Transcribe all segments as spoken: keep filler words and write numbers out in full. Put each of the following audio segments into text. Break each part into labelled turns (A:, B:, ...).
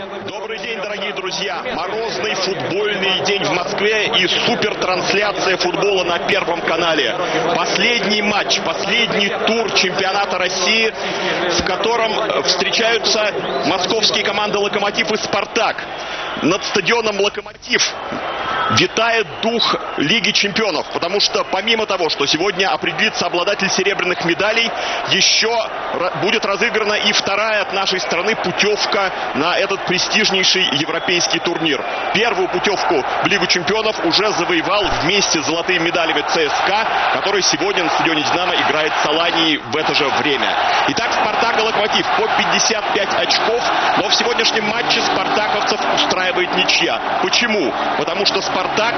A: Добрый день, дорогие друзья. Морозный футбольный день в Москве и супертрансляция футбола на Первом канале. Последний матч, последний тур чемпионата России, в котором встречаются московские команды «Локомотив» и «Спартак». Над стадионом «Локомотив» витает дух Лиги чемпионов, потому что помимо того, что сегодня определится обладатель серебряных медалей, еще будет разыграна и вторая от нашей страны путевка на этот престижнейший европейский турнир. Первую путевку в Лигу чемпионов уже завоевал вместе с золотыми медалями ЦСКА, который сегодня на стадионе «Динамо» играет с Аланией в это же время. Итак, «Спартак» и «Локомотив» по пятьдесят пять очков, но в сегодняшнем матче спартаковцев устраивает ничья. Почему? Потому что «Спартак»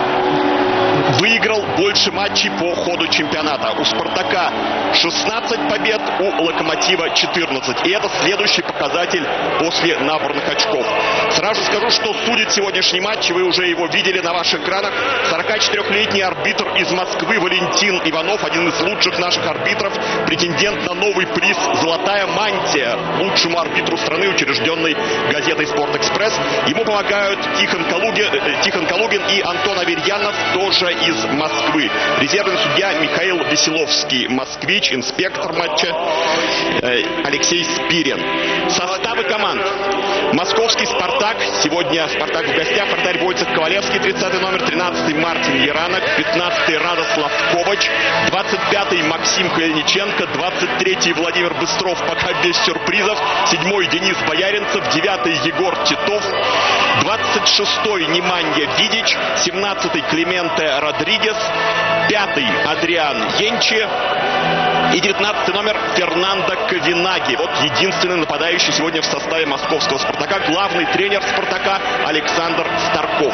A: выиграл больше матчей по ходу чемпионата. У «Спартака» шестнадцать побед, у «Локомотива» четырнадцать. И это следующий показатель после набранных очков. Сразу скажу, что судит сегодняшний матч, вы уже его видели на ваших экранах. сорокачетырёхлетний арбитр из Москвы Валентин Иванов, один из лучших наших арбитров, претендент на новый приз «Золотая мантия» лучшему арбитру страны, учрежденной газетой «Спортэкспресс». Ему помогают Тихон Калугин, Тихон Калугин и Антон Аверьянов, тоже из Москвы. Резервный судья Михаил Веселовский, москвич, инспектор матча э, Алексей Спирин. Составы команд. Московский «Спартак». Сегодня «Спартак» в гостях. Вратарь Войцех Ковалевский, тридцатый номер, тринадцатый Мартин Яранок, пятнадцатый Радослав Ковач, двадцать пятый Максим Хельниченко, двадцать третий Владимир Быстров, пока без сюрпризов, седьмой Денис Бояринцев, девятый Егор Титов, двадцать шестой Неманья Видич, семнадцатый Клименте Родригес, пятый Адриан Енчи и девятнадцатый номер Фернандо Ковинаги. Вот единственный нападающий сегодня в составе московского «Спартака». Главный тренер «Спартака» Александр Старков.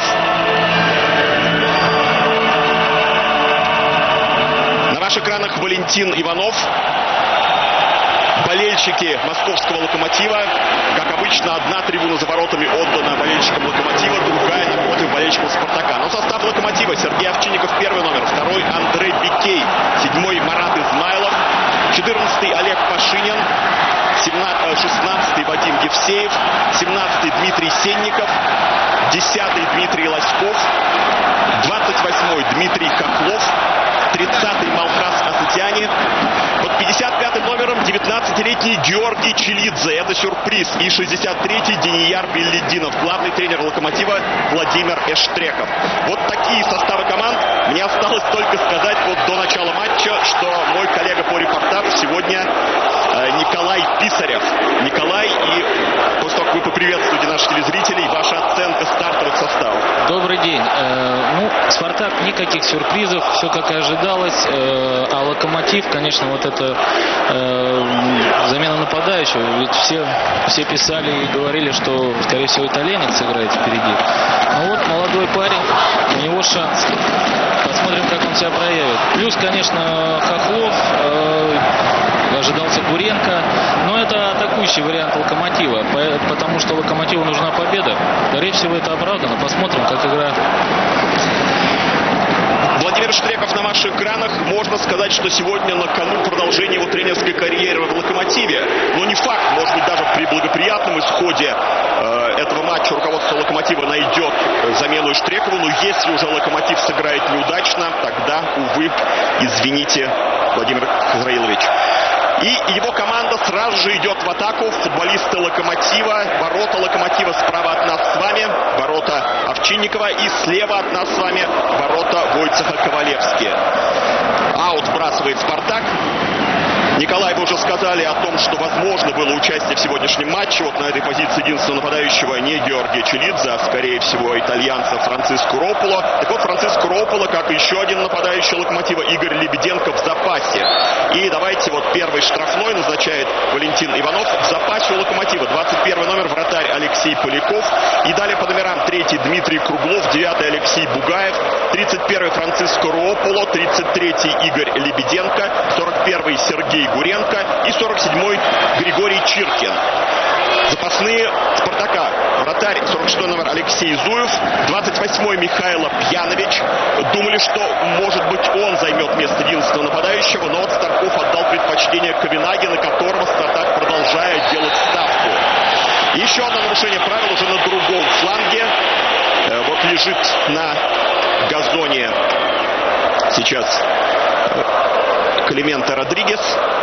A: На ваших экранах Валентин Иванов. Болельщики московского «Локомотива». Как обычно, одна трибуна за воротами отдана болельщикам «Локомотива», другая напротив болельщикам «Спартака». Но состав «Локомотива» — Сергей Овчинников, первый номер, второй Андрей Бикей, седьмой Марат Измайлов, четырнадцатый Олег Пашинин, шестнадцатый Вадим Евсеев, семнадцатый Дмитрий Сенников, десятый Дмитрий Лоськов, двадцать восьмой Дмитрий Хохлов, тридцатый Малхас Асатяни. Под пятьдесят пятым номером девятнадцатилетний Георгий Челидзе. Это сюрприз. И шестьдесят третий Денияр Беллидинов. Главный тренер «Локомотива» Владимир Эштреков. Вот такие составы команд. Мне осталось только сказать вот до начала матча, что мой коллега по репортажу сегодня э, Николай Писарев. Николай, и после того, как вы поприветствуете наших телезрителей, ваша оценка стартовых составов.
B: Добрый день. Э, ну, «Спартак» никаких сюрпризов, все как и ожидалось. Э, а «Локомотив», конечно, вот это э, замена нападающего. Ведь все, все писали и говорили, что, скорее всего, итальянец сыграет впереди. Ну вот, молодой парень, у него шанс. Посмотрим, как он себя проявит. Плюс, конечно, Хохлов, э, ожидался Гуренко. Но это атакующий вариант «Локомотива», потому что «Локомотиву» нужна победа. Скорее всего, это оправдано. Посмотрим, как игра.
A: Владимир Штреков на ваших экранах. Можно сказать, что сегодня на кону продолжение его тренерской карьеры в «Локомотиве». Но не факт. Может быть, даже при благоприятном исходе э, этого матча руководство «Локомотива» найдет замену Штрекову. Но если уже «Локомотив» сыграет неудачно, тогда, увы, извините, Владимир Израилович. И его команда сразу же идет в атаку. Футболисты «Локомотива». Ворота «Локомотива» справа от нас с вами. Ворота Овчинникова. И слева от нас с вами ворота Войцеха Ковалевски. Аут сбрасывает «Спартак». Николай, вы уже сказали о том, что возможно было участие в сегодняшнем матче. Вот на этой позиции единственного нападающего не Георгия Челидзе, а скорее всего итальянца Франциско Рополо. Так вот, Франциско Рополо, как и еще один нападающий «Локомотива» Игорь Лебеденко, в запасе. И давайте вот первый штрафной назначает Валентин Иванов. В запасе у «Локомотива» двадцать первый номер вратарь Алексей Поляков. И далее по номерам: третий Дмитрий Круглов, девятый Алексей Бугаев, тридцать первый Франциско Рополо, тридцать третий Игорь Лебеденко, сорок первый Сергей Гуренко и сорок седьмой Григорий Чиркин. Запасные «Спартака». Вратарь сорок шестой номер Алексей Зуев, двадцать восьмой Михайло Пьянович. Думали, что, может быть, он займет место единственного нападающего, но вот Старков отдал предпочтение Ковинаге, на которого «Спартак» продолжает делать ставку. Еще одно нарушение правил уже на другом фланге. Вот лежит на газоне сейчас Клименто Родригес.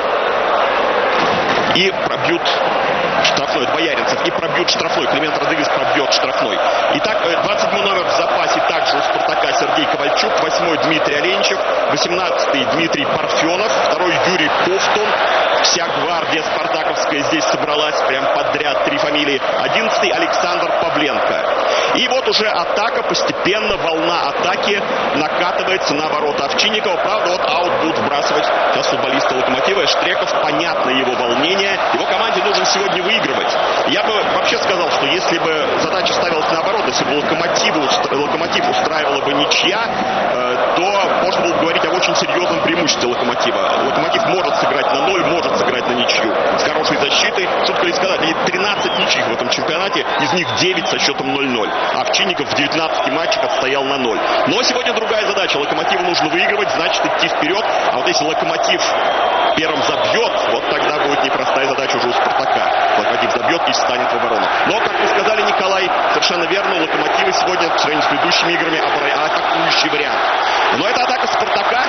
A: И пробьют штрафной. Это Бояринцев. И пробьют штрафной. Климент Родригес пробьет штрафной. Итак, двадцать седьмой номер в запасе также у Спартака Сергей Ковальчук. восьмой Дмитрий Оленичев. восемнадцатый Дмитрий Парфенов. Второй Юрий Ковтун. Вся гвардия спартаковская здесь собралась. Прям подряд три фамилии. одиннадцатый Александр Павленко. И вот уже атака. Постепенно волна атаки накатывается на ворота Овчинникова. Правда, вот аут будут вбрасывать сейчас футболисты Локомотива. Штреков, понятно его волнение. Его команде нужно сегодня выигрывать. Я бы вообще сказал, что если бы задача ставилась наоборот, если бы Локомотиву, Локомотив устраивала бы ничья, то можно было бы говорить о очень серьезном преимуществе Локомотива. Локомотив может сыграть на ноль, может сыграть на ничью. С хорошей защитой, шутка ли сказать, тринадцать ничьих в этом чемпионате, из них девять со счетом ноль-ноль. А Овчинников в девятнадцати матчах отстоял на ноль. Но сегодня другая задача. Локомотиву нужно выигрывать, значит идти вперед. А вот если Локомотив первым забьет, вот тогда будет непростая задача уже у Спартака. Локомотив забьет и встанет в оборону. Но, как вы сказали, Николай, совершенно верно, у Локомотива сегодня по сравнению с предыдущими играми атакующий вариант. Но это атака Спартака.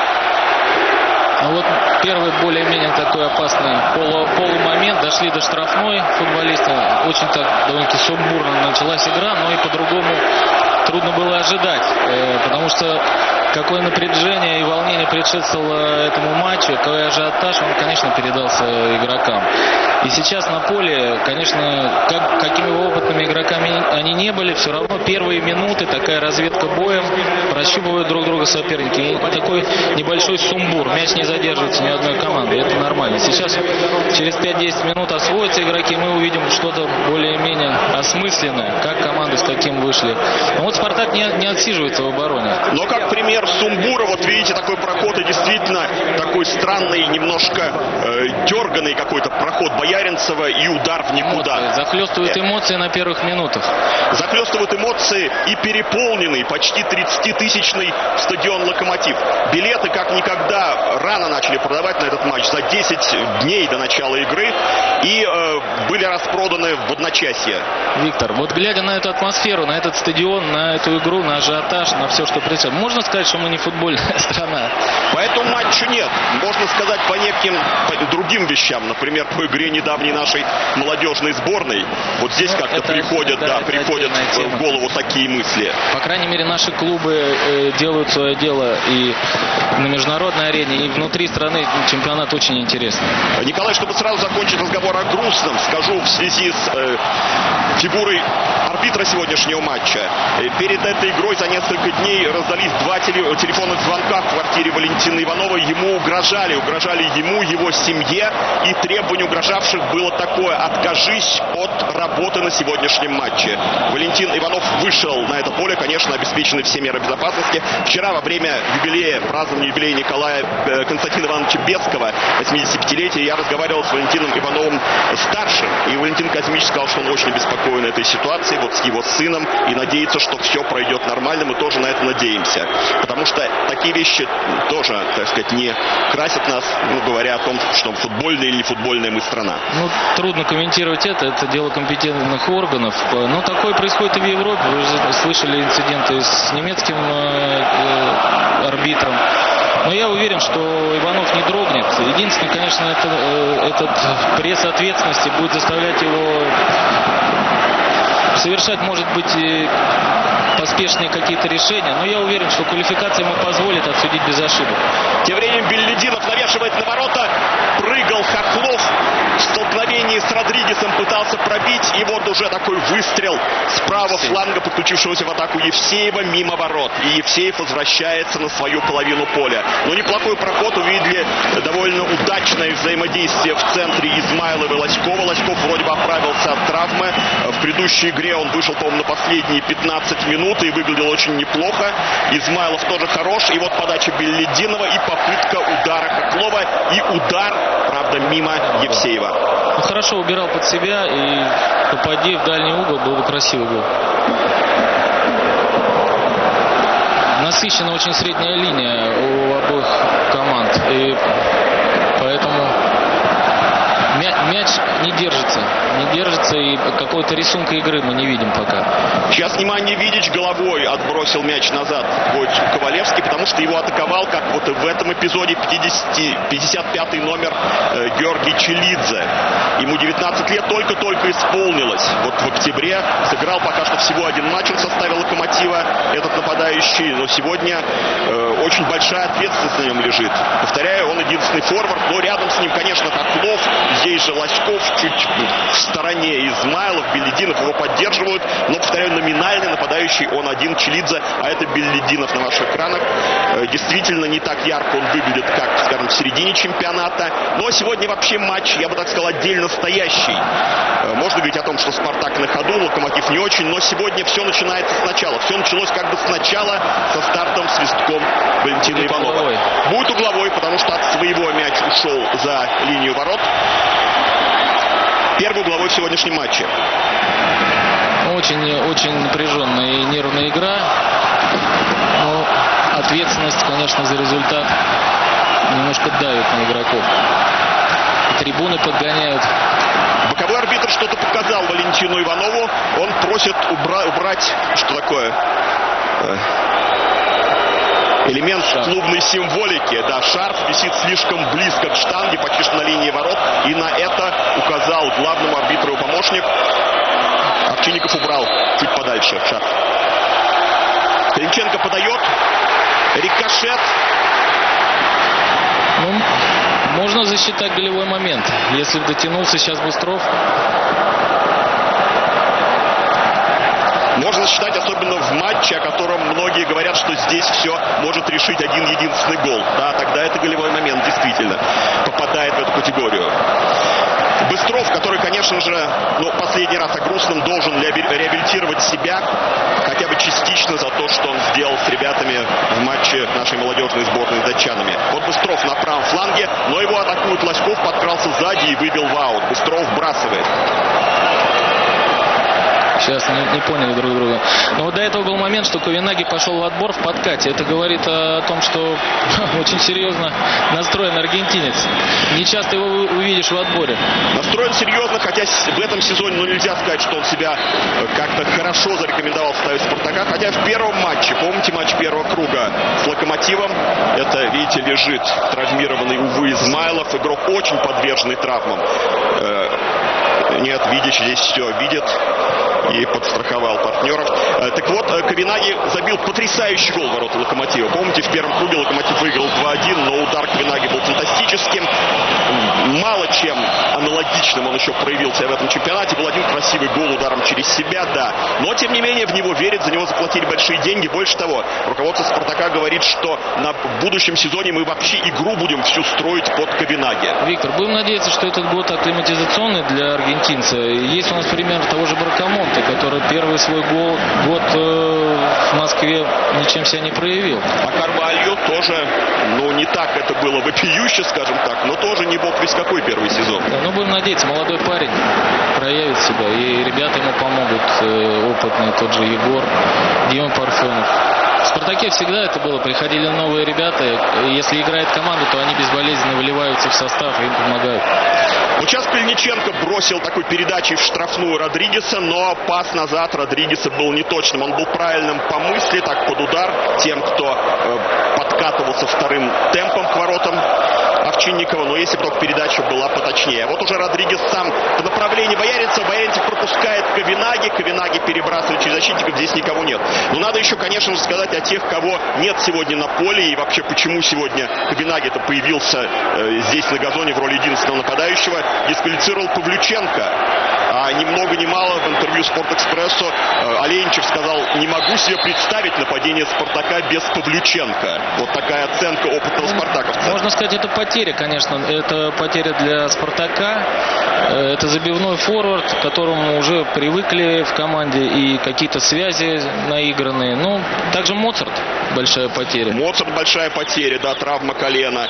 B: Ну вот первый более-менее такой опасный полу, полумомент. Дошли до штрафной футболисты. Очень так довольно-таки сумбурно началась игра, но и по-другому трудно было ожидать. Э, потому что какое напряжение и волнение предшествовало этому матчу, какой ажиотаж, он, конечно, передался игрокам. И сейчас на поле, конечно, как, какими бы опытными игроками они не были, все равно первые минуты, такая разведка боем, прощупывают друг друга соперники. И такой небольшой сумбур. Мяч не задерживается ни одной команды. Это нормально. Сейчас через пять-десять минут освоятся игроки, мы увидим что-то более-менее осмысленное, как команды с каким вышли. Но вот Спартак не, не отсиживается в обороне.
A: Но как пример сумбура, вот видите, такой проход, и действительно такой странный, немножко э, дерганный какой-то проход Бояринцева и удар в никуда.
B: Эмоции. Захлестывают эмоции на первых минутах.
A: Захлестывают эмоции и переполненный, почти тридцатитысячный стадион «Локомотив». Билеты как никогда рано начали продавать на этот матч, за десять дней до начала игры, и э, были распроданы в одночасье.
B: Виктор, вот глядя на эту атмосферу, на этот стадион, на эту игру, на ажиотаж, на все, что происходит, можно сказать, что мы не футбольная страна?
A: По этому матчу нет. Можно сказать по неким по другим вещам. Например, по игре недавней нашей молодежной сборной. Вот здесь ну, как-то это, приходят, это, да, это приходят в голову такие мысли.
B: По крайней мере, наши клубы э, делают свое дело и на международной арене, и внутри страны чемпионат очень интересный.
A: Николай, чтобы сразу закончить разговор о грустном, скажу в связи с э, фигурой арбитра сегодняшнего матча. Перед этой игрой за несколько дней раздались два телефонных звонка в квартире Валентина Иванова. Ему угрожали, угрожали ему, его семье. И требование угрожавших было такое: откажись от работы на сегодняшнем матче. Валентин Иванов вышел на это поле, конечно, обеспечены все меры безопасности. Вчера во время юбилея, празднования юбилея Николая э, Константина Ивановича Бескова, восьмидесятипятилетия, я разговаривал с Валентином Ивановым старшим. И Валентин Казимирович сказал, что он очень обеспокоен этой ситуацией, вот с его сыном, и надеется, что все пройдет нормально. Мы тоже на это надеемся. Потому что такие вещи тоже, так сказать, не красят нас, ну, говоря о том, что футбольная или не футбольная мы страна.
B: Ну, трудно комментировать это, это дело компетентных органов. Но такое происходит и в Европе. Вы уже слышали инциденты с немецким э, арбитром. Но я уверен, что Иванов не дрогнет. Единственное, конечно, это, э, этот пресс ответственности будет заставлять его совершать, может быть, и поспешные какие-то решения, но я уверен, что квалификация ему позволит отсудить без ошибок.
A: Тем временем Беллидинов навешивает на ворота, прыгал Хохлов в столкновении с Родригесом, пытался пробить, и вот уже такой выстрел с правого фланга, подключившегося в атаку Евсеева, мимо ворот. И Евсеев возвращается на свою половину поля. Но неплохой проход, увидели довольно удачное взаимодействие в центре Измайлова и Лоськова. Лоськов вроде бы оправился от травмы. В предыдущей игре он вышел, по-моему, на последние пятнадцать минут и выглядел очень неплохо. Измайлов тоже хорош. И вот подача Беллидинова и попытка удара Хохлова. И удар, правда, мимо Евсеева.
B: Ну, хорошо убирал под себя, и попади в дальний угол, был бы красивый гол. Насыщена очень средняя линия у обоих команд. И поэтому мяч не держится. Не держится, и какой-то рисунка игры мы не видим пока.
A: Сейчас, внимание, Видич головой отбросил мяч назад Войцу Ковалевский, потому что его атаковал, как вот и в этом эпизоде, пятьдесят пятый номер э, Георгий Челидзе. Ему девятнадцать лет, только-только исполнилось. Вот в октябре сыграл пока что всего один матч в составе «Локомотива», этот нападающий, но сегодня э, очень большая ответственность на нем лежит. Повторяю, он единственный форвард, но рядом с ним, конечно, Хохлов, здесь же Лоськов, чуть в стороне Измайлов, Белединов его поддерживают, но, повторяю, номинальный нападающий он один, Челидзе, а это Белединов на ваших экранах. Э, действительно, не так ярко он выглядит, как, скажем, в середине чемпионата, но сегодня вообще матч, я бы так сказал, отдельно стоящий. Э, можно говорить о том, что «Спартак» на ходу, «Локомотив» не очень, но сегодня все начинается сначала. Все началось как бы сначала со стартом, свистком Валентина Будет Иванова. Угловой. Будет угловой, потому что от своего мяч ушел за линию ворот. Первый угловой в сегодняшнем матче.
B: Очень, очень напряженная и нервная игра. Но ответственность, конечно, за результат немножко давит на игроков. Трибуны подгоняют.
A: Боковой арбитр что-то показал Валентину Иванову. Он просит убра- убрать, что такое, элемент шарф. Клубной символики. Да, шарф висит слишком близко к штанге, почти что на линии ворот. И на это указал главному арбитру помощник. Овчинников убрал чуть подальше шарф. Клинченко подает. Рикошет.
B: Ну, можно засчитать голевой момент. Если бы дотянулся сейчас Быстров.
A: Можно считать, особенно в матче, о котором многие говорят, что здесь все может решить один единственный гол. Да, тогда это голевой момент действительно попадает в эту категорию. Быстров, который, конечно же, ну, последний раз о грустном должен реабилитировать себя, хотя бы частично за то, что он сделал с ребятами в матче нашей молодежной сборной с датчанами. Вот Быстров на правом фланге, но его атакует Лоськов, подкрался сзади и выбил в аут. Быстров вбрасывает.
B: Сейчас не, не поняли друг друга. Но вот до этого был момент, что Ковенаги пошел в отбор в подкате. Это говорит о том, что очень серьезно настроен аргентинец. Не часто его увидишь в отборе.
A: Настроен серьезно, хотя в этом сезоне, ну, нельзя сказать, что он себя как-то хорошо зарекомендовал в составе «Спартака». Хотя в первом матче, помните матч первого круга с «Локомотивом», это, видите, лежит травмированный, увы, Измайлов. Игрок очень подверженный травмам. Нет, Видич здесь все видит и подстраховал партнеров. Так вот, Ковенаги забил потрясающий гол в ворота «Локомотива». Помните, в первом круге «Локомотив» выиграл два один, но удар Ковенаги был фантастическим. Мало чем аналогичным он еще проявил себя в этом чемпионате. Был один красивый гол ударом через себя, да. Но, тем не менее, в него верят, за него заплатили большие деньги. Больше того, руководство «Спартака» говорит, что на будущем сезоне мы вообще игру будем всю строить под Ковенаги.
B: Виктор, будем надеяться, что этот год акклиматизационный для аргентинца. Есть у нас пример того же Баркамонте, который первый свой гол, год э, в Москве ничем себя не проявил.
A: А Карвальо тоже, ну, не так это было вопиюще, скажем так, но тоже не бог весь какой первый сезон.
B: Да, ну, будем надеяться, молодой парень проявит себя, и ребята ему помогут, э, опытный тот же Егор, Дима Парфенов. В «Спартаке» всегда это было. Приходили новые ребята. Если играет команда, то они безболезненно выливаются в состав и им помогают.
A: Вот сейчас Кальниченко бросил такой передачей в штрафную Родригеса, но пас назад Родригеса был неточным. Он был правильным по мысли, так под удар тем, кто э, подкатывался вторым темпом к воротам Овчинникова. Но если бы только передача была поточнее. Вот уже Родригес сам по направлению Бояринцева. Бояринцев пропускает Ковенаги. Ковенаги перебрасывает через защитников. Здесь никого нет. Но надо еще, конечно же, сказать о тех, кого нет сегодня на поле. И вообще, почему сегодня Ковенаги-то появился э, здесь на газоне в роли единственного нападающего. Дисквалифицировал Павлюченко. А ни много ни мало в интервью «Спортэкспрессу» э, Оленичев сказал: не могу себе представить нападение «Спартака» без Павлюченко. Вот такая оценка опытного спартаковца.
B: Можно сказать, это потеря, конечно. Это потеря для «Спартака». Это забивной форвард, к которому уже привыкли в команде, и какие-то связи наигранные. Ну, также Моцарт большая потеря.
A: Моцарт большая потеря, да, травма колена.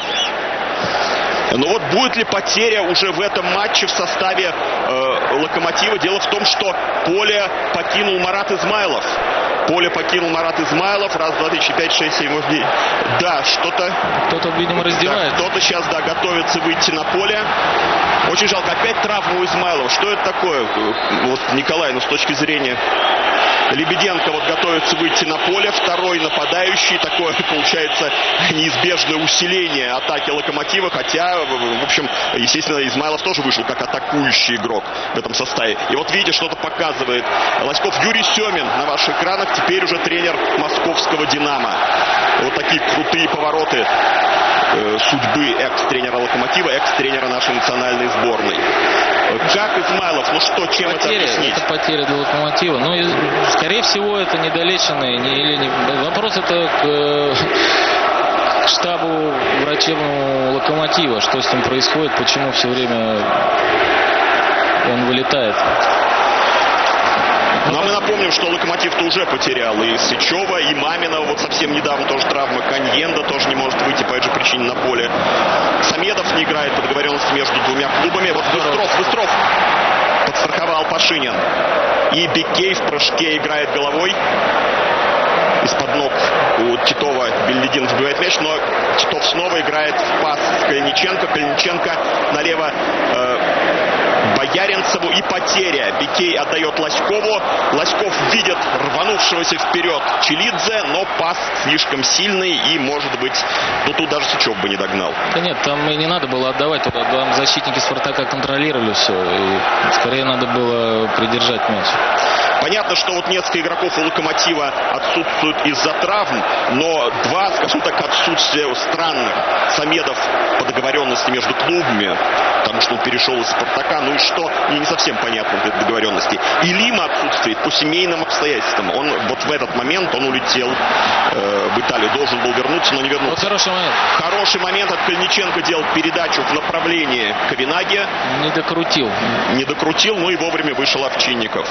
A: Но вот будет ли потеря уже в этом матче в составе э, «Локомотива»? Дело в том, что поле покинул Марат Измайлов. Поле покинул Марат Измайлов. Раз, два, три, четыре, пять, шесть, семь, восемь, девять. Да, что-то...
B: Кто-то, видимо, раздевает.
A: Да, кто-то сейчас, да, готовится выйти на поле. Очень жалко. Опять травма у Измайлова. Что это такое? Вот, Николай, ну, с точки зрения... Лебеденко вот готовится выйти на поле. Второй нападающий. Такое, получается, неизбежное усиление атаки Локомотива. Хотя, в общем, естественно, Измайлов тоже вышел как атакующий игрок в этом составе. И вот видите, что-то показывает Лоськов. Юрий Семин на ваших экранах. Теперь уже тренер московского «Динамо». Вот такие крутые повороты э, судьбы экс-тренера Локомотива, экс-тренера нашей национальной сборной. Как Измайлов? Ну что, чем
B: потеря,
A: это объяснить?
B: Это потеря для Локомотива. Ну, и, скорее всего, это недолеченные. Не, или не, вопрос это к, к штабу врачебному Локомотива. Что с ним происходит, почему все время он вылетает.
A: Но мы напомним, что Локомотив-то уже потерял и Сычева, и Маминова. Вот совсем недавно тоже травма. Каньенда тоже не может выйти по этой же причине на поле. Самедов не играет по договоренности между двумя клубами. Вот Быстров, Быстров подстраховал Пашинин. И Бикей в прыжке играет головой. Из-под ног у Титова Бельдидин вбивает мяч, но Титов снова играет в пас с Калиниченко. Калиниченко налево э, Бояринцеву, и потеря. Бикей отдает Лоськову. Лоськов видит рванувшегося вперед Челидзе, но пас слишком сильный и, может быть, ну тут даже Сычев бы не догнал.
B: Да нет, там и не надо было отдавать. Туда там защитники Спартака контролировали все. И скорее надо было придержать мяч.
A: Понятно, что вот несколько игроков у Локомотива отсутствуют из-за травм, но два, скажем так, отсутствия странных. Самедов по договоренности между клубами, потому что он перешел из Спартака, ну и что, мне не совсем понятно этой договоренности. И Лима отсутствует по семейным обстоятельствам. Он вот в этот момент, он улетел э, в Италию, должен был вернуться, но не вернулся.
B: Вот хороший момент.
A: Хороший момент от Калиниченко делал передачу в направлении Ковенаги.
B: Не докрутил.
A: Не докрутил, ну и вовремя вышел Овчинников.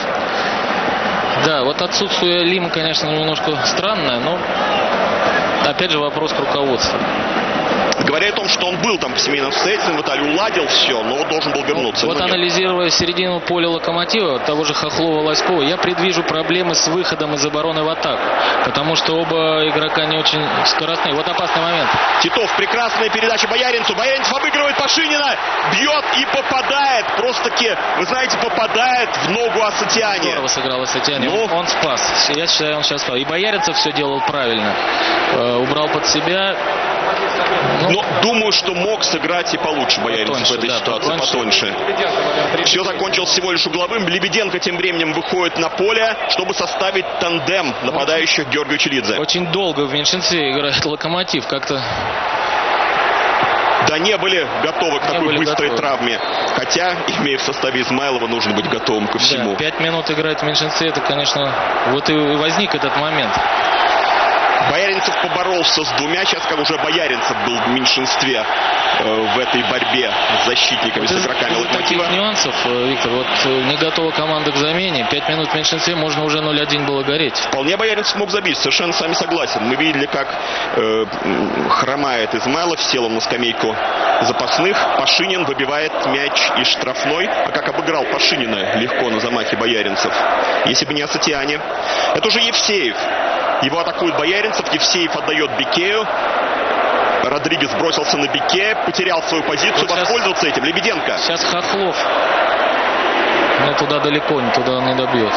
B: Да, вот отсутствие Лима, конечно, немножко странное, но опять же вопрос к руководству.
A: Говоря о том, что он был там в семейном обстоятельстве, в Италии уладил все, но вот должен был вернуться.
B: Вот анализируя середину поля Локомотива, того же Хохлова-Лоськова, я предвижу проблемы с выходом из обороны в атаку, потому что оба игрока не очень скоростные. Вот опасный момент.
A: Титов, прекрасная передача Бояринцу. Бояринцев обыгрывает Пашинина, бьет и попадает. Просто-таки, вы знаете, попадает в ногу Асатиане.
B: Здорово сыграл Асатиане.
A: Ну,
B: он спас. Я считаю, он сейчас спас. И Бояринцев все делал правильно. Э, убрал под себя.
A: Ну, но думаю, что мог сыграть и получше Бояринцев
B: потоньше,
A: в этой
B: да,
A: ситуации, потоньше. потоньше. Все закончилось всего лишь угловым. Лебеденко тем временем выходит на поле, чтобы составить тандем нападающих Георгию Челидзе.
B: Очень долго в меньшинстве играет Локомотив. Как-то...
A: Да, не были готовы к
B: не
A: такой быстрой
B: готовы.
A: травме. Хотя, имея в составе Измайлова, нужно быть готовым ко всему.
B: Да, пять минут играть в меньшинстве, это, конечно, вот и возник этот момент.
A: Бояринцев поборолся с двумя. Сейчас как уже Бояринцев был в меньшинстве э, в этой борьбе с защитниками,
B: вот
A: с игроками
B: из
A: Локомотива.
B: Таких нюансов, Виктор, вот не готова команда к замене. Пять минут в меньшинстве, можно уже ноль один было гореть.
A: Вполне Бояринцев мог забить, совершенно с вами согласен. Мы видели, как э, хромает Измайлов, сел он на скамейку запасных. Пашинин выбивает мяч из штрафной. А как обыграл Пашинина легко на замахе Бояринцев. Если бы не Асатиане. Это уже Евсеев. Его атакует Бояринцев, Евсеев отдает Бикею. Родригес бросился на Бике, потерял свою позицию, вот воспользовался этим. Лебеденко.
B: Сейчас Хохлов. Но туда далеко, туда он не добьет.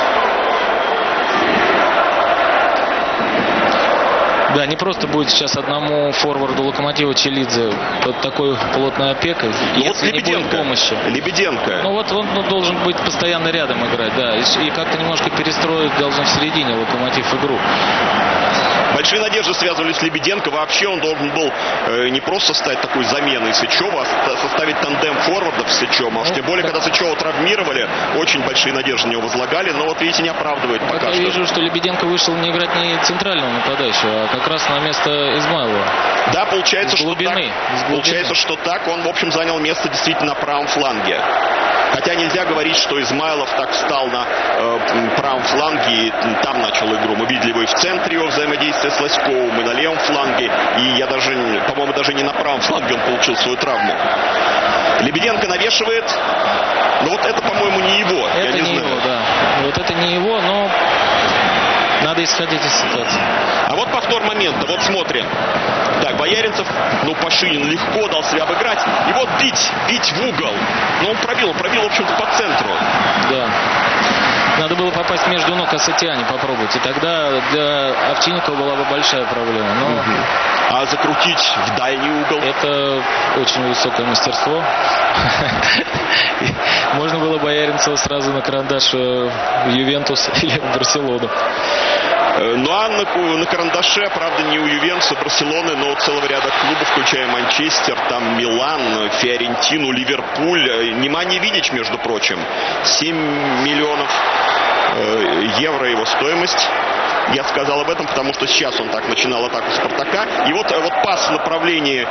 B: Да, не просто будет сейчас одному форварду Локомотива Челидзе под такой плотной опекой, ну если вот не будет помощи.
A: Лебеденко.
B: Ну вот он ну, должен быть постоянно рядом играть, да, и, и как-то немножко перестроить должен в середине Локомотив игру.
A: Большие надежды связывались с Лебеденко. Вообще он должен был э, не просто стать такой заменой Сычева, а составить тандем форвардов с Сычевым. А уж тем более, когда Сычева травмировали, очень большие надежды на него возлагали. Но вот видите, не оправдывает
B: так
A: пока
B: я
A: что.
B: Я вижу, что Лебеденко вышел не играть не центрального нападающего, а как раз на место Измайлова.
A: Да, получается,
B: глубины,
A: что так. Получается, что так. Он, в общем, занял место действительно на правом фланге. Хотя нельзя говорить, что Измайлов так встал на э, правом фланге и там начал игру. Мы видели его и в центре, его взаимодействие с Лоськовым, и на левом фланге. И я даже, по-моему, даже не на правом фланге он получил свою травму. Лебеденко навешивает. Но вот это, по-моему, не его.
B: Это
A: я не,
B: не
A: знаю.
B: его, да. Вот это не его, но надо исходить из ситуации.
A: А вот повтор момента, вот смотрим. Так, Бояринцев, ну, Пашинин легко дал себя обыграть. И вот бить, бить в угол. Ну, он пробил, пробил, в общем-то, по центру.
B: Да. Надо было попасть между ног Асатиани, попробовать. И тогда для Овчинникова была бы большая проблема. Но...
A: Угу. А закрутить в дальний угол?
B: Это очень высокое мастерство. Можно было Бояринцева сразу на карандаш в Ювентус или в Барселону.
A: Ну а на, на карандаше, правда, не у Ювентуса, Барселоны, но у целого ряда клубов, включая Манчестер, там Милан, Фиорентину, Ливерпуль. Немания Видич, между прочим. семь миллионов э, евро его стоимость. Я сказал об этом, потому что сейчас он так начинал атаку Спартака. И вот, вот пас в направлении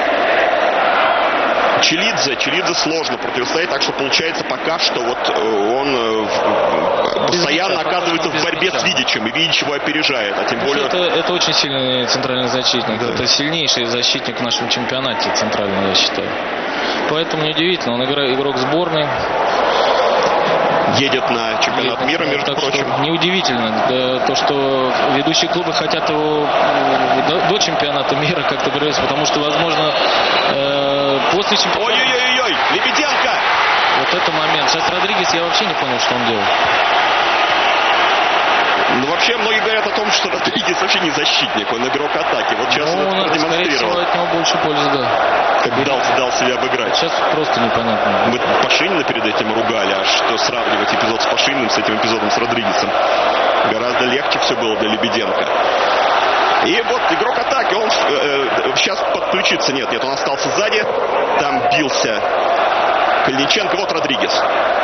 A: Челидзе. Челидзе сложно противостоять, так что получается пока что вот он постоянно оказывается в борьбе с Видичем, и Видич его опережает, а тем более...
B: Это, это очень сильный центральный защитник. Да. Это сильнейший защитник в нашем чемпионате центральный, я считаю. Поэтому неудивительно, он играет, игрок сборной.
A: Едет на чемпионат Едет, мира, между прочим.
B: Неудивительно то, что ведущие клубы хотят его до, до чемпионата мира как-то привести, потому что, возможно, э, после чемпионата...
A: Ой-ой-ой-ой! Лебеденко!
B: Вот это момент. Сейчас Родригес, я вообще не понял, что он делал.
A: Ну, вообще, многие говорят о том, что Родригес вообще не защитник, он игрок атаки. Вот сейчас
B: ну,
A: он это продемонстрировал.
B: Скорее всего, от него больше пользы, да.
A: Как дал, дал себя обыграть.
B: Сейчас просто непонятно.
A: Мы Пашинина перед этим ругали, а что сравнивать эпизод с Пашининым с этим эпизодом с Родригесом? Гораздо легче все было для Лебеденко. И вот игрок атаки, он э, сейчас подключится. Нет, нет, он остался сзади. Там бился Калиниченко. Вот Родригес.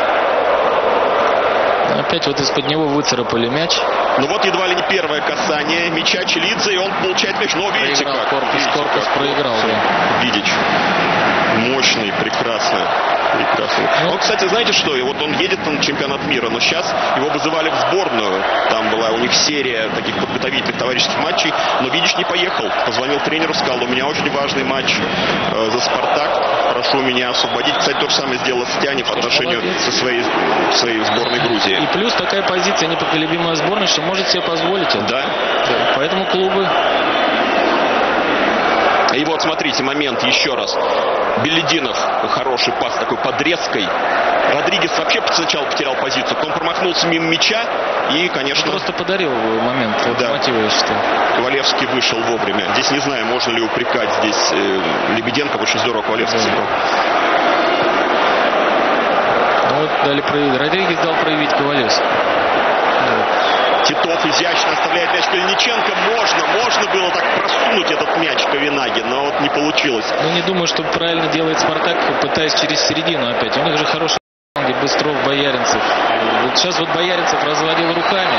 B: Опять вот из-под него выцарапали мяч.
A: Ну вот едва ли не первое касание мяча Челидзе, и он получает мяч. Но видите
B: проиграл,
A: как.
B: Корпус,
A: видите,
B: корпус
A: как.
B: проиграл. Да.
A: Видич. Мощный, прекрасный. Прекрасный. Ну, он, кстати, знаете что? И вот он едет на чемпионат мира, но сейчас его вызывали в сборную. Там была у них серия таких подготовительных товарищеских матчей, но Видич не поехал. Позвонил тренеру, сказал: у меня очень важный матч э, за Спартак. Прошу меня освободить. Кстати, то же самое сделал Асатиани по отношению со своей, своей сборной Грузии.
B: И плюс такая позиция непоколебимая сборной, что может себе позволить это.
A: Да.
B: Поэтому клубы...
A: И вот смотрите, момент еще раз. Белединов, хороший пас такой подрезкой. Родригес вообще сначала потерял позицию, потом промахнулся мимо мяча и, конечно...
B: Он просто подарил момент, вот да. Мотива, что...
A: Ковалевский вышел вовремя. Здесь не знаю, можно ли упрекать здесь э, Лебеденко, очень здорово Ковалевский
B: да.
A: сыграл.
B: Ну вот дали проявить. Родригес дал проявить Ковалевский.
A: Титов изящно оставляет мяч Калиниченко. Можно, можно было так просунуть этот мяч Ковенаги, но вот не получилось.
B: Ну, не думаю, что правильно делает Спартак, пытаясь через середину опять. У них же хороший фланги, Быстров, Бояринцев. Вот сейчас вот Бояринцев разводил руками.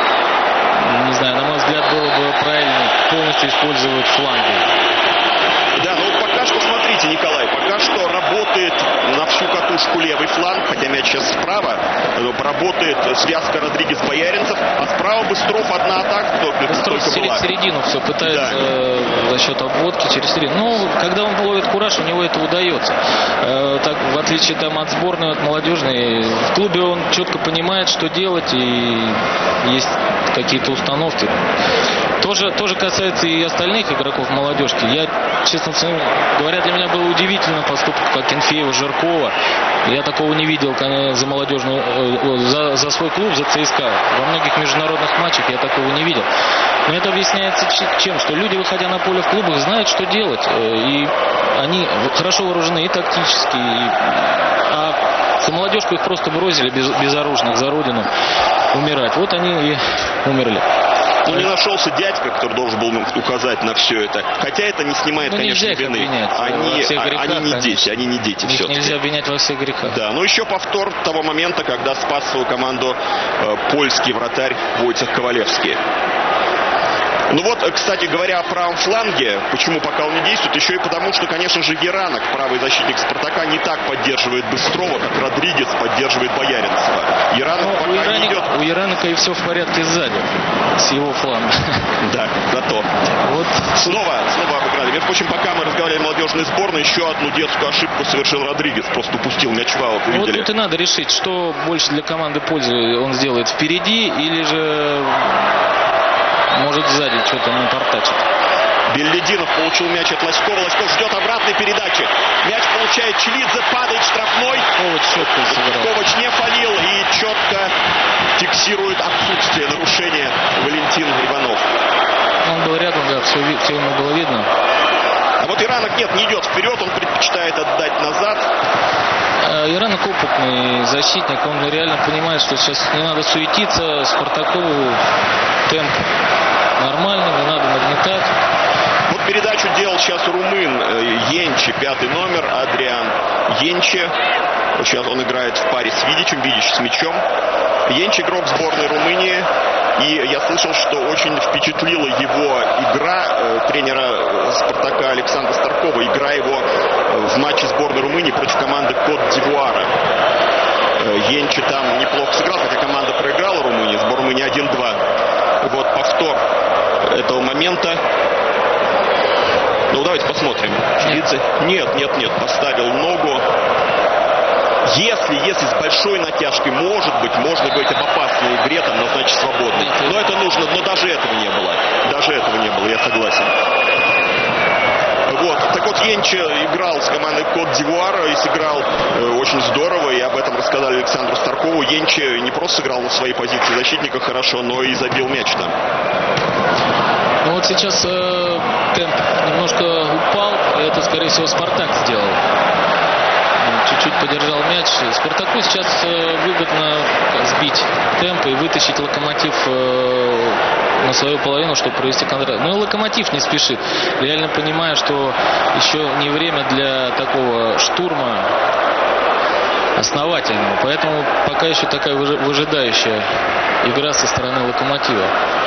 B: Не знаю, на мой взгляд, было бы правильно полностью использовать фланги.
A: Да, ну вот пока что, смотрите, Николай, пока что работает на всю катушку левый фланг, хотя мяч сейчас справа, работает связка Родригес-Бояринцев, а справа Быстров одна атака только,
B: Быстров
A: только была.
B: Через середину все пытается да. э, за счет обводки через середину. Ну, когда он ловит кураж, у него это удается. Э, так, в отличие там, от сборной, от молодежной, в клубе он четко понимает, что делать, и есть какие-то установки. Тоже, тоже касается и остальных игроков молодежки. Я, честно говоря, для меня было удивительно поступок как Кенфеева, Жиркова. Я такого не видел за молодежную, за, за свой клуб, за ЦСКА. Во многих международных матчах я такого не видел. Но это объясняется чем? Что люди, выходя на поле в клубах, знают, что делать. И они хорошо вооружены и тактически. И... А за молодежку их просто бросили без, безоружных за родину умирать. Вот они и умерли.
A: Ну, не нашелся дядька, который должен был указать на все это. Хотя это не снимает,
B: ну,
A: конечно, вины. Они,
B: грехах,
A: они не дети, они не дети все-таки.
B: Нельзя обвинять во всех грехах.
A: Да, ну еще повтор того момента, когда спас свою команду э, польский вратарь Войцех Ковалевский. Ну вот, кстати говоря, о правом фланге, почему пока он не действует, еще и потому, что, конечно же, Еранок, правый защитник Спартака, не так поддерживает Быстрова, как Родригес поддерживает Бояринцева. Еранок
B: ну,
A: пока
B: у Ераника,
A: не идет.
B: У Еранока и все в порядке сзади, с его фланга.
A: Да, зато. Вот. Снова, снова обыграли. Между прочим, пока мы разговаривали о молодежной сборной, еще одну детскую ошибку совершил Родригес. Просто упустил мяч в аут,
B: вот тут и надо решить, что больше для команды пользы он сделает впереди, или же может сзади что-то напортачить.
A: Бельдинов получил мяч от Лоськова. Лоськов ждет обратной передачи. Мяч получает Челидзе, падает штрафной.
B: Ковач четко сыграл.
A: Ковач не фалил и четко фиксирует отсутствие нарушения Валентин Иванов.
B: Он был рядом, да, все, все ему было видно.
A: А вот Иранок нет, не идет вперед, он предпочитает отдать назад.
B: Иранок опытный защитник, он реально понимает, что сейчас не надо суетиться. Спартакову темп нормальный, не надо нагнетать.
A: Вот передачу делал сейчас румын Енчи, пятый номер, Адриан Енчи. Вот сейчас он играет в паре с Видичем, Видич с мячом. Енчи игрок сборной Румынии. И я слышал, что очень впечатлила его игра э, тренера Спартака Александра Старкова. Игра его в матче сборной Румынии против команды Кот-д'Ивуара. Э, Енчи там неплохо сыграл, хотя команда проиграла Румынии. Сбор Румынии один-два. Вот повтор этого момента. Ну, давайте посмотрим. Челидзе. Нет, нет, нет. Поставил ногу. Если, если с большой натяжкой, может быть, можно говорить об опасной игре, там назначить свободной. Но это нужно, но даже этого не было. Даже этого не было, я согласен. Вот. Так вот, Енчи играл с командой Кот-д'Ивуара и сыграл э, очень здорово, и об этом рассказали Александру Старкову. Енчи не просто сыграл на своей позиции защитника хорошо, но и забил мяч там.
B: Ну вот сейчас э, темп немножко упал, и это, скорее всего, Спартак сделал. Чуть-чуть подержал мяч. Спартаку сейчас э, выгодно сбить темп и вытащить Локомотив э, на свою половину, чтобы провести контракт. Но и Локомотив не спешит, реально понимая, что еще не время для такого штурма основательного. Поэтому пока еще такая выжидающая игра со стороны Локомотива.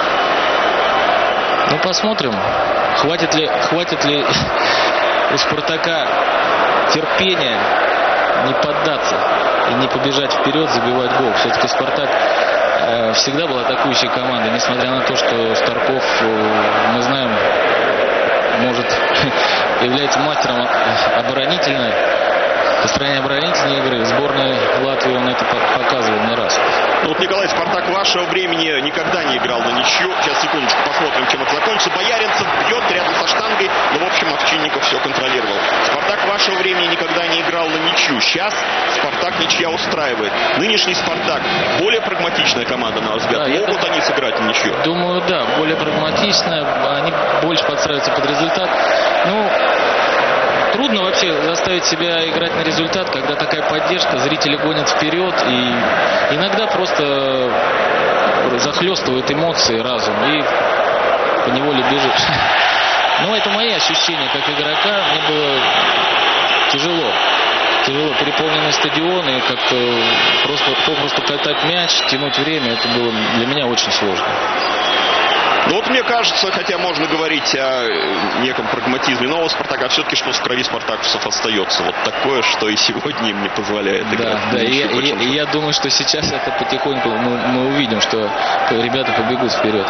B: Ну, посмотрим, хватит ли, хватит ли у Спартака терпения не поддаться и не побежать вперед, забивать гол. Все-таки Спартак э, всегда был атакующей командой, несмотря на то, что Старков, э, мы знаем, может является мастером оборонительной, построения оборонительной игры. В сборной Латвии он это показывал не раз.
A: Ну вот, Николай, Спартак вашего времени никогда не играл на ничью. Сейчас, секундочку, посмотрим, чем это закончится. Бояринцев бьет рядом со штангой, но, в общем, Овчинников все контролировал. Спартак вашего времени никогда не играл на ничью. Сейчас Спартак ничья устраивает. Нынешний Спартак более прагматичная команда, на ваш взгляд. Да, могут они сыграть на ничью?
B: Думаю, да, более прагматичная. Они больше подстраиваются под результат. Ну, трудно вообще заставить себя играть на результат, когда такая поддержка, зрители гонят вперед, и иногда просто захлестывают эмоции разум, и поневоле бежишь. Но это мои ощущения как игрока. Мне было тяжело. Тяжело. Переполненный стадион, и как-то просто попросту катать мяч, тянуть время, это было для меня очень сложно.
A: Ну вот мне кажется, хотя можно говорить о неком прагматизме нового Спартака, все-таки что в крови спартаковцев остается. Вот такое, что и сегодня им не позволяет играть.
B: Да, да, и я, я, я думаю, что сейчас это потихоньку мы, мы увидим, что ребята побегут вперед.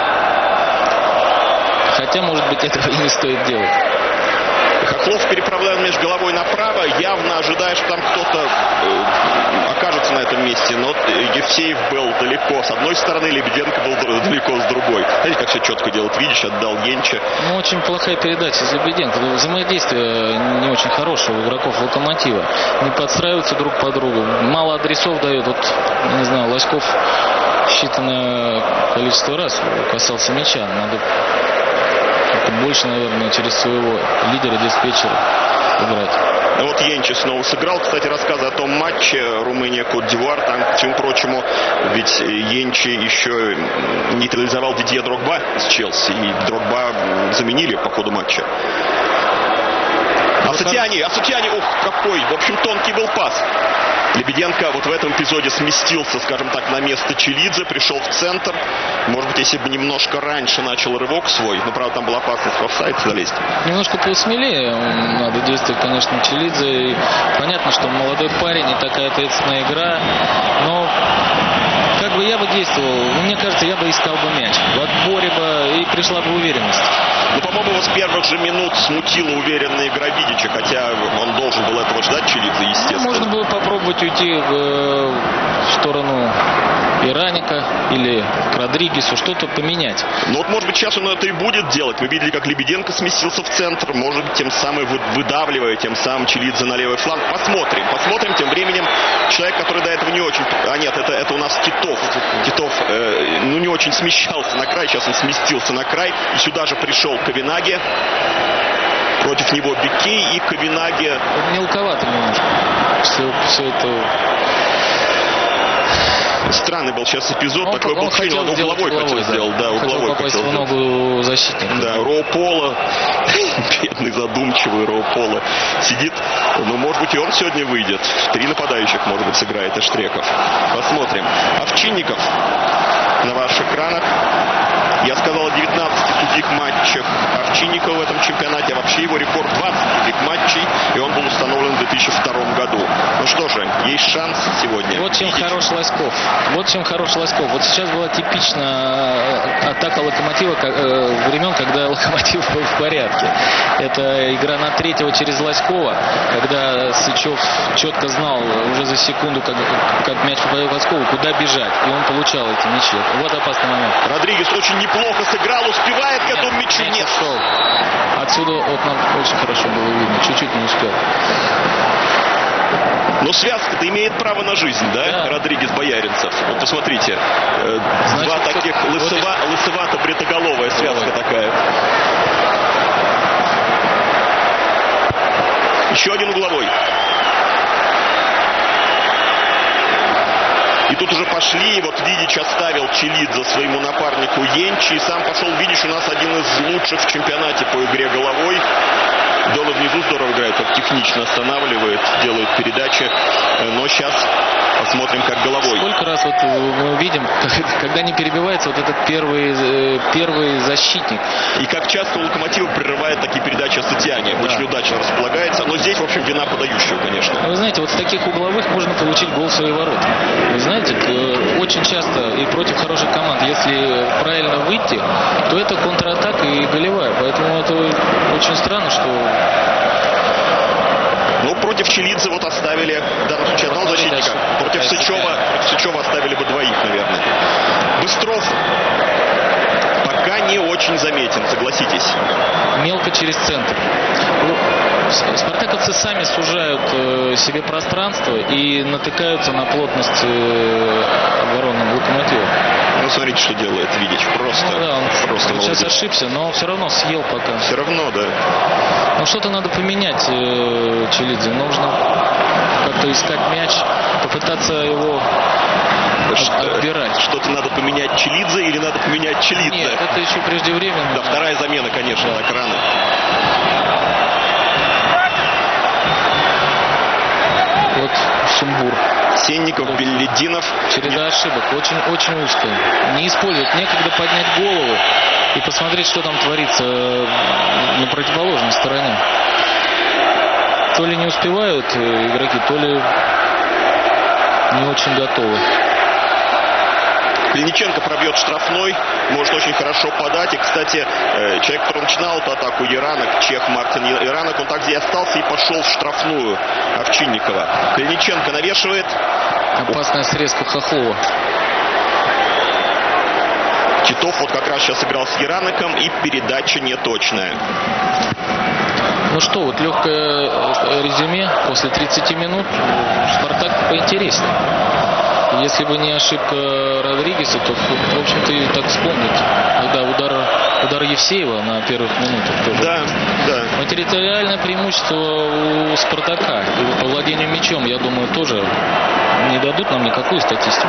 B: Хотя, может быть, этого и не стоит делать.
A: Хохлов переправлял мяч головой направо, явно ожидая, что там кто-то э, окажется на этом месте. Но Евсеев был далеко с одной стороны, Лебеденко был далеко с другой. Смотрите, как все четко делает Видич, отдал Енчи.
B: Ну, очень плохая передача из Лебеденко. Взаимодействие не очень хорошее у игроков Локомотива. Не подстраиваются друг по другу. Мало адресов дают. Вот, не знаю, Лоськов считанное количество раз касался мяча. Надо больше, наверное, через своего лидера-диспетчера играть.
A: Ну вот Енчи снова сыграл. Кстати, рассказы о том матче Румыния-Кот-д'Ивуар. Там, к всему прочему, ведь Енчи еще нейтрализовал Дидье Дрогба с Челси. И Дрогба заменили по ходу матча. Асатиани, Асатиани, ух, какой, в общем, тонкий был пас. Лебеденко вот в этом эпизоде сместился, скажем так, на место Челидзе, пришел в центр. Может быть, если бы немножко раньше начал рывок свой, но, правда, там была опасность в офсайд залезть.
B: Немножко поусмелее надо действовать, конечно, Челидзе. И понятно, что молодой парень, не такая ответственная игра, но как бы я бы действовал, мне кажется, я бы искал бы мяч в отборе бы, и пришла бы уверенность.
A: Ну, по-моему, его с первых же минут смутила уверенная игра Видича, хотя он должен был этого ждать, Чилидзе, естественно.
B: Ну, можно было попробовать уйти в, в сторону Ираника или к Родригесу, что-то поменять.
A: Ну вот, может быть, сейчас он это и будет делать. Вы видели, как Лебеденко сместился в центр, может быть, тем самым выдавливая, тем самым Чилидзе на левый фланг. Посмотрим, посмотрим. Тем временем человек, который до этого не очень... А нет, это, это у нас Титов. Титов, э, ну, не очень смещался на край, сейчас он сместился на край. И сюда же пришел Ковенаге. Против него Бикей и Ковенаге.
B: Мелковато немножко. Все, все это...
A: Странный был сейчас эпизод,
B: он,
A: такой
B: он
A: был
B: хотел
A: он угловой хотел
B: да.
A: сделать, да, угловой
B: хотел
A: хотел
B: в ногу защитника.
A: Да, Роу Пола, бедный задумчивый Роу Пола сидит, ну, может быть, и он сегодня выйдет. Три нападающих, может быть, сыграет Эштреков. Посмотрим. Овчинников на ваших экранах. Я сказал о девятнадцати сухих матчах Овчинникова в этом чемпионате. А вообще его рекорд двадцать сухих матчей, и он был установлен в две тысячи втором году. Ну что же, есть шанс сегодня.
B: Вот чем
A: видеть.
B: хорош Лоськов. Вот чем хорош Лоськов. Вот сейчас была типичная атака Локомотива э, времен, когда Локомотив был в порядке. Это игра на третьего через Лоськова, когда Сычев четко знал уже за секунду, как, как мяч попадает в Лоськову, куда бежать. И он получал эти мячи. Вот опасный момент.
A: Родригес очень неплохо сыграл, успевает к этому мячу.
B: Нет. Отсюда вот нам очень хорошо было видно. Чуть-чуть не успел.
A: Но связка-то имеет право на жизнь, да,
B: да.
A: Родригес Бояринцев. Вот посмотрите. Значит, два таких лысова, вот лысовато-бритоголовая связка Ой. такая. Еще один угловой. И тут уже пошли, и вот Видич оставил Чилидзе своему напарнику Енчи, и сам пошел Видич, у нас один из лучших в чемпионате по игре головой. Дола внизу здорово играет, как технично останавливает, делает передачи, но сейчас посмотрим, как головой.
B: Сколько раз вот мы увидим, когда не перебивается вот этот первый, первый защитник.
A: И как часто у Локомотива прерывает такие передачи Асатиане. Да. Очень удачно располагается, но здесь, в общем, вина подающего, конечно.
B: Вы знаете, вот в таких угловых можно получить гол в свои ворота. Вы знаете, очень часто и против хороших команд, если правильно выйти, то это контратака и голевая. Поэтому это очень странно, что...
A: Ну, против Чилидзе вот оставили, в данном случае, одного защитника. Против Сычева, Сычева оставили бы двоих, наверное. Быстров пока не очень заметен, согласитесь.
B: Мелко через центр. Ну, спартаковцы сами сужают э, себе пространство и натыкаются на плотность э, обороны Локомотива.
A: Ну, смотрите, что делает Видич. Просто,
B: ну, да, он
A: просто
B: вот сейчас ошибся, но все равно съел пока.
A: Все равно, да.
B: Ну, что-то надо поменять э, Чилидзе. Нужно как-то искать мяч, попытаться его
A: Что,
B: отбирать.
A: Что-то надо поменять Чилидзе или надо поменять Чилидзе?
B: Нет, это еще преждевременно.
A: Да, вторая замена, конечно, да. Так рано.
B: Вот Сумбур.
A: Сенников, вот. Беллидинов.
B: Череда Нет. ошибок. Очень-очень узкая. Не использовать. Некогда поднять голову и посмотреть, что там творится на противоположной стороне. То ли не успевают игроки, то ли не очень готовы.
A: Клиниченко пробьет штрафной, может очень хорошо подать. И, кстати, человек, который начинал эту атаку, Яранок, чех Мартин Яранок, он так здесь остался и пошел в штрафную Овчинникова. Клиниченко навешивает.
B: Опасная срезка Хохлова.
A: Титов вот как раз сейчас играл с Яраноком, и передача неточная.
B: Ну что, вот легкое резюме после тридцати минут. Спартак поинтереснее. Если бы не ошибка Родригеса, то, в общем-то, и так вспомнить. Да, удар, удар Евсеева на первых минутах тоже.
A: Да, да.
B: Но территориальное преимущество у Спартака. И по владению мячом, я думаю, тоже не дадут нам никакую статистику.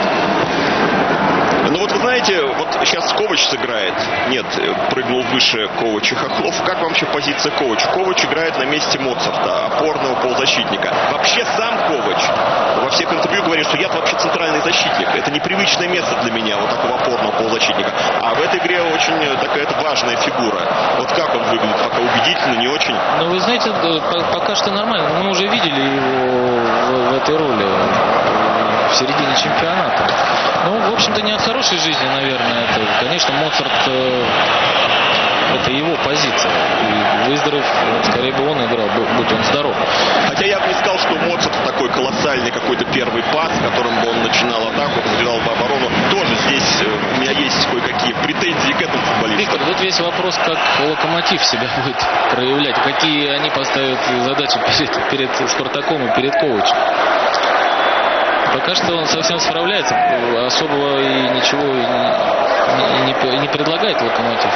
A: Ну вот вы знаете, вот сейчас Ковач сыграет. Нет, прыгнул выше Ковач и Хохлов. Как вам вообще позиция Ковача? Ковач играет на месте Моцарта, опорного полузащитника. Вообще сам Ковач во всех интервью говорит, что я вообще центральный защитник. Это непривычное место для меня, вот такого опорного полузащитника. А в этой игре очень такая важная фигура. Вот как он выглядит, пока убедительно, не очень.
B: Ну вы знаете, пока что нормально. Мы уже видели его в этой роли в середине чемпионата. Ну, в общем-то, не от хорошей жизни, наверное. Это, конечно, Моцарт э, это его позиция. И Выздоров, скорее бы он играл, будь он здоров.
A: Хотя я бы не сказал, что Моцарт такой колоссальный какой-то первый пас, которым бы он начинал атаку, разбирал бы оборону. Тоже здесь у меня есть кое-какие претензии к этому футболисту.
B: Виктор, тут весь вопрос, как Локомотив себя будет проявлять, какие они поставят задачи перед, перед Спартаком и перед Ковачем. Пока что он совсем справляется, особого и ничего не, не, не предлагает Локомотив.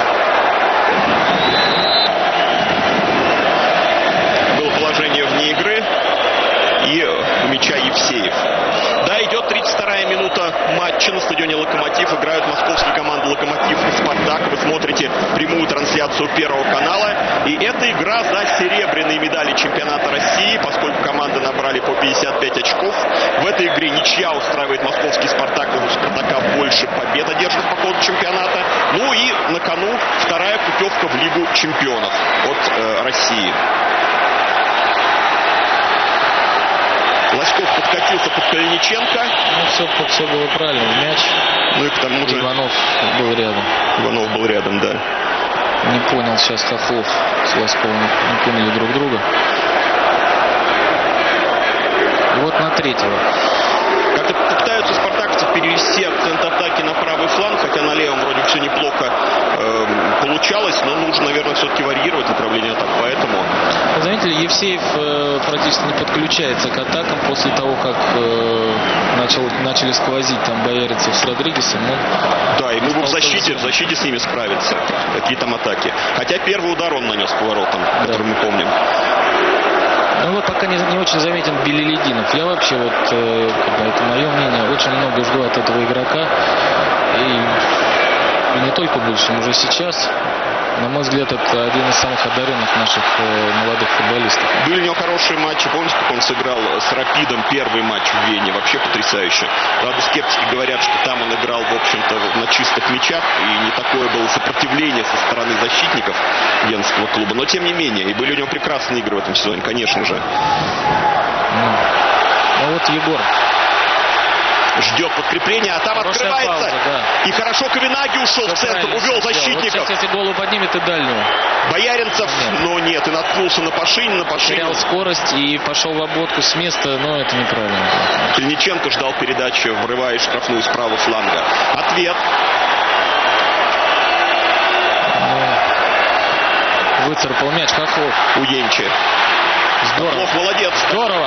A: Было положение вне игры, и у мяча Евсеев. Да, идет тридцать вторая минута матча на стадионе «Локомотив». Играют московские команды «Локомотив» и «Спартак». Вы смотрите прямую трансляцию Первого канала. И это игра за серебряные медали чемпионата России, поскольку команды набрали по пятьдесят пять очков. В этой игре ничья устраивает московский «Спартак». У «Спартака» больше побед одержит по ходу чемпионата. Ну и на кону вторая путевка в Лигу чемпионов от э, России. Лоськов подкатился под Калиниченко.
B: Ну, все, все было правильно. Мяч.
A: Ну и к тому же...
B: Иванов был рядом.
A: Иванов был рядом, да.
B: Не понял сейчас Хохлов с Лосковым. Не поняли друг друга. И вот на третьего.
A: Как-то попытаются спартаковцы перевести акцент атаки на правый фланг, хотя на левом вроде все неплохо э, получалось, но нужно, наверное, все-таки варьировать направление атак, поэтому...
B: Заметили, Евсеев э, практически не подключается к атакам после того, как э, начал, начали сквозить там Бояринцев с Родригесом. Он...
A: Да, и мы в защите, в защите с ними справиться. Какие там атаки. Хотя первый удар он нанес поворотом, да, который мы помним.
B: Ну вот пока не, не очень заметен Белелединов. Я вообще, вот, э, это мое мнение, очень много жду от этого игрока. И, и не только бывшим, уже сейчас. На мой взгляд, это один из самых одаренных наших э, молодых футболистов.
A: Были у него хорошие матчи. Помните, как он сыграл с Рапидом первый матч в Вене? Вообще потрясающе. Правда, скептики говорят, что там он играл, в общем-то, на чистых мячах. И не такое было сопротивление со стороны защитников венского клуба. Но, тем не менее, и были у него прекрасные игры в этом сезоне, конечно же.
B: Ну, ну вот Егор.
A: Ждет подкрепление, а там хорошая открывается.
B: Пауза, да.
A: И хорошо Ковенаги ушел все в центр, увел защитников. Вот
B: сейчас, если голову поднимет, и дальнюю.
A: Бояринцев, нет. но нет, и наткнулся на Пашинина. На Пашинина.
B: Терял скорость и пошел в обводку с места, но это неправильно.
A: Калиниченко ждал передачи, врывая штрафную с правого фланга. Ответ.
B: Ну, выцарапал мяч Хохлов.
A: У Енчи.
B: Здорово.
A: Хохлов молодец.
B: Здорово.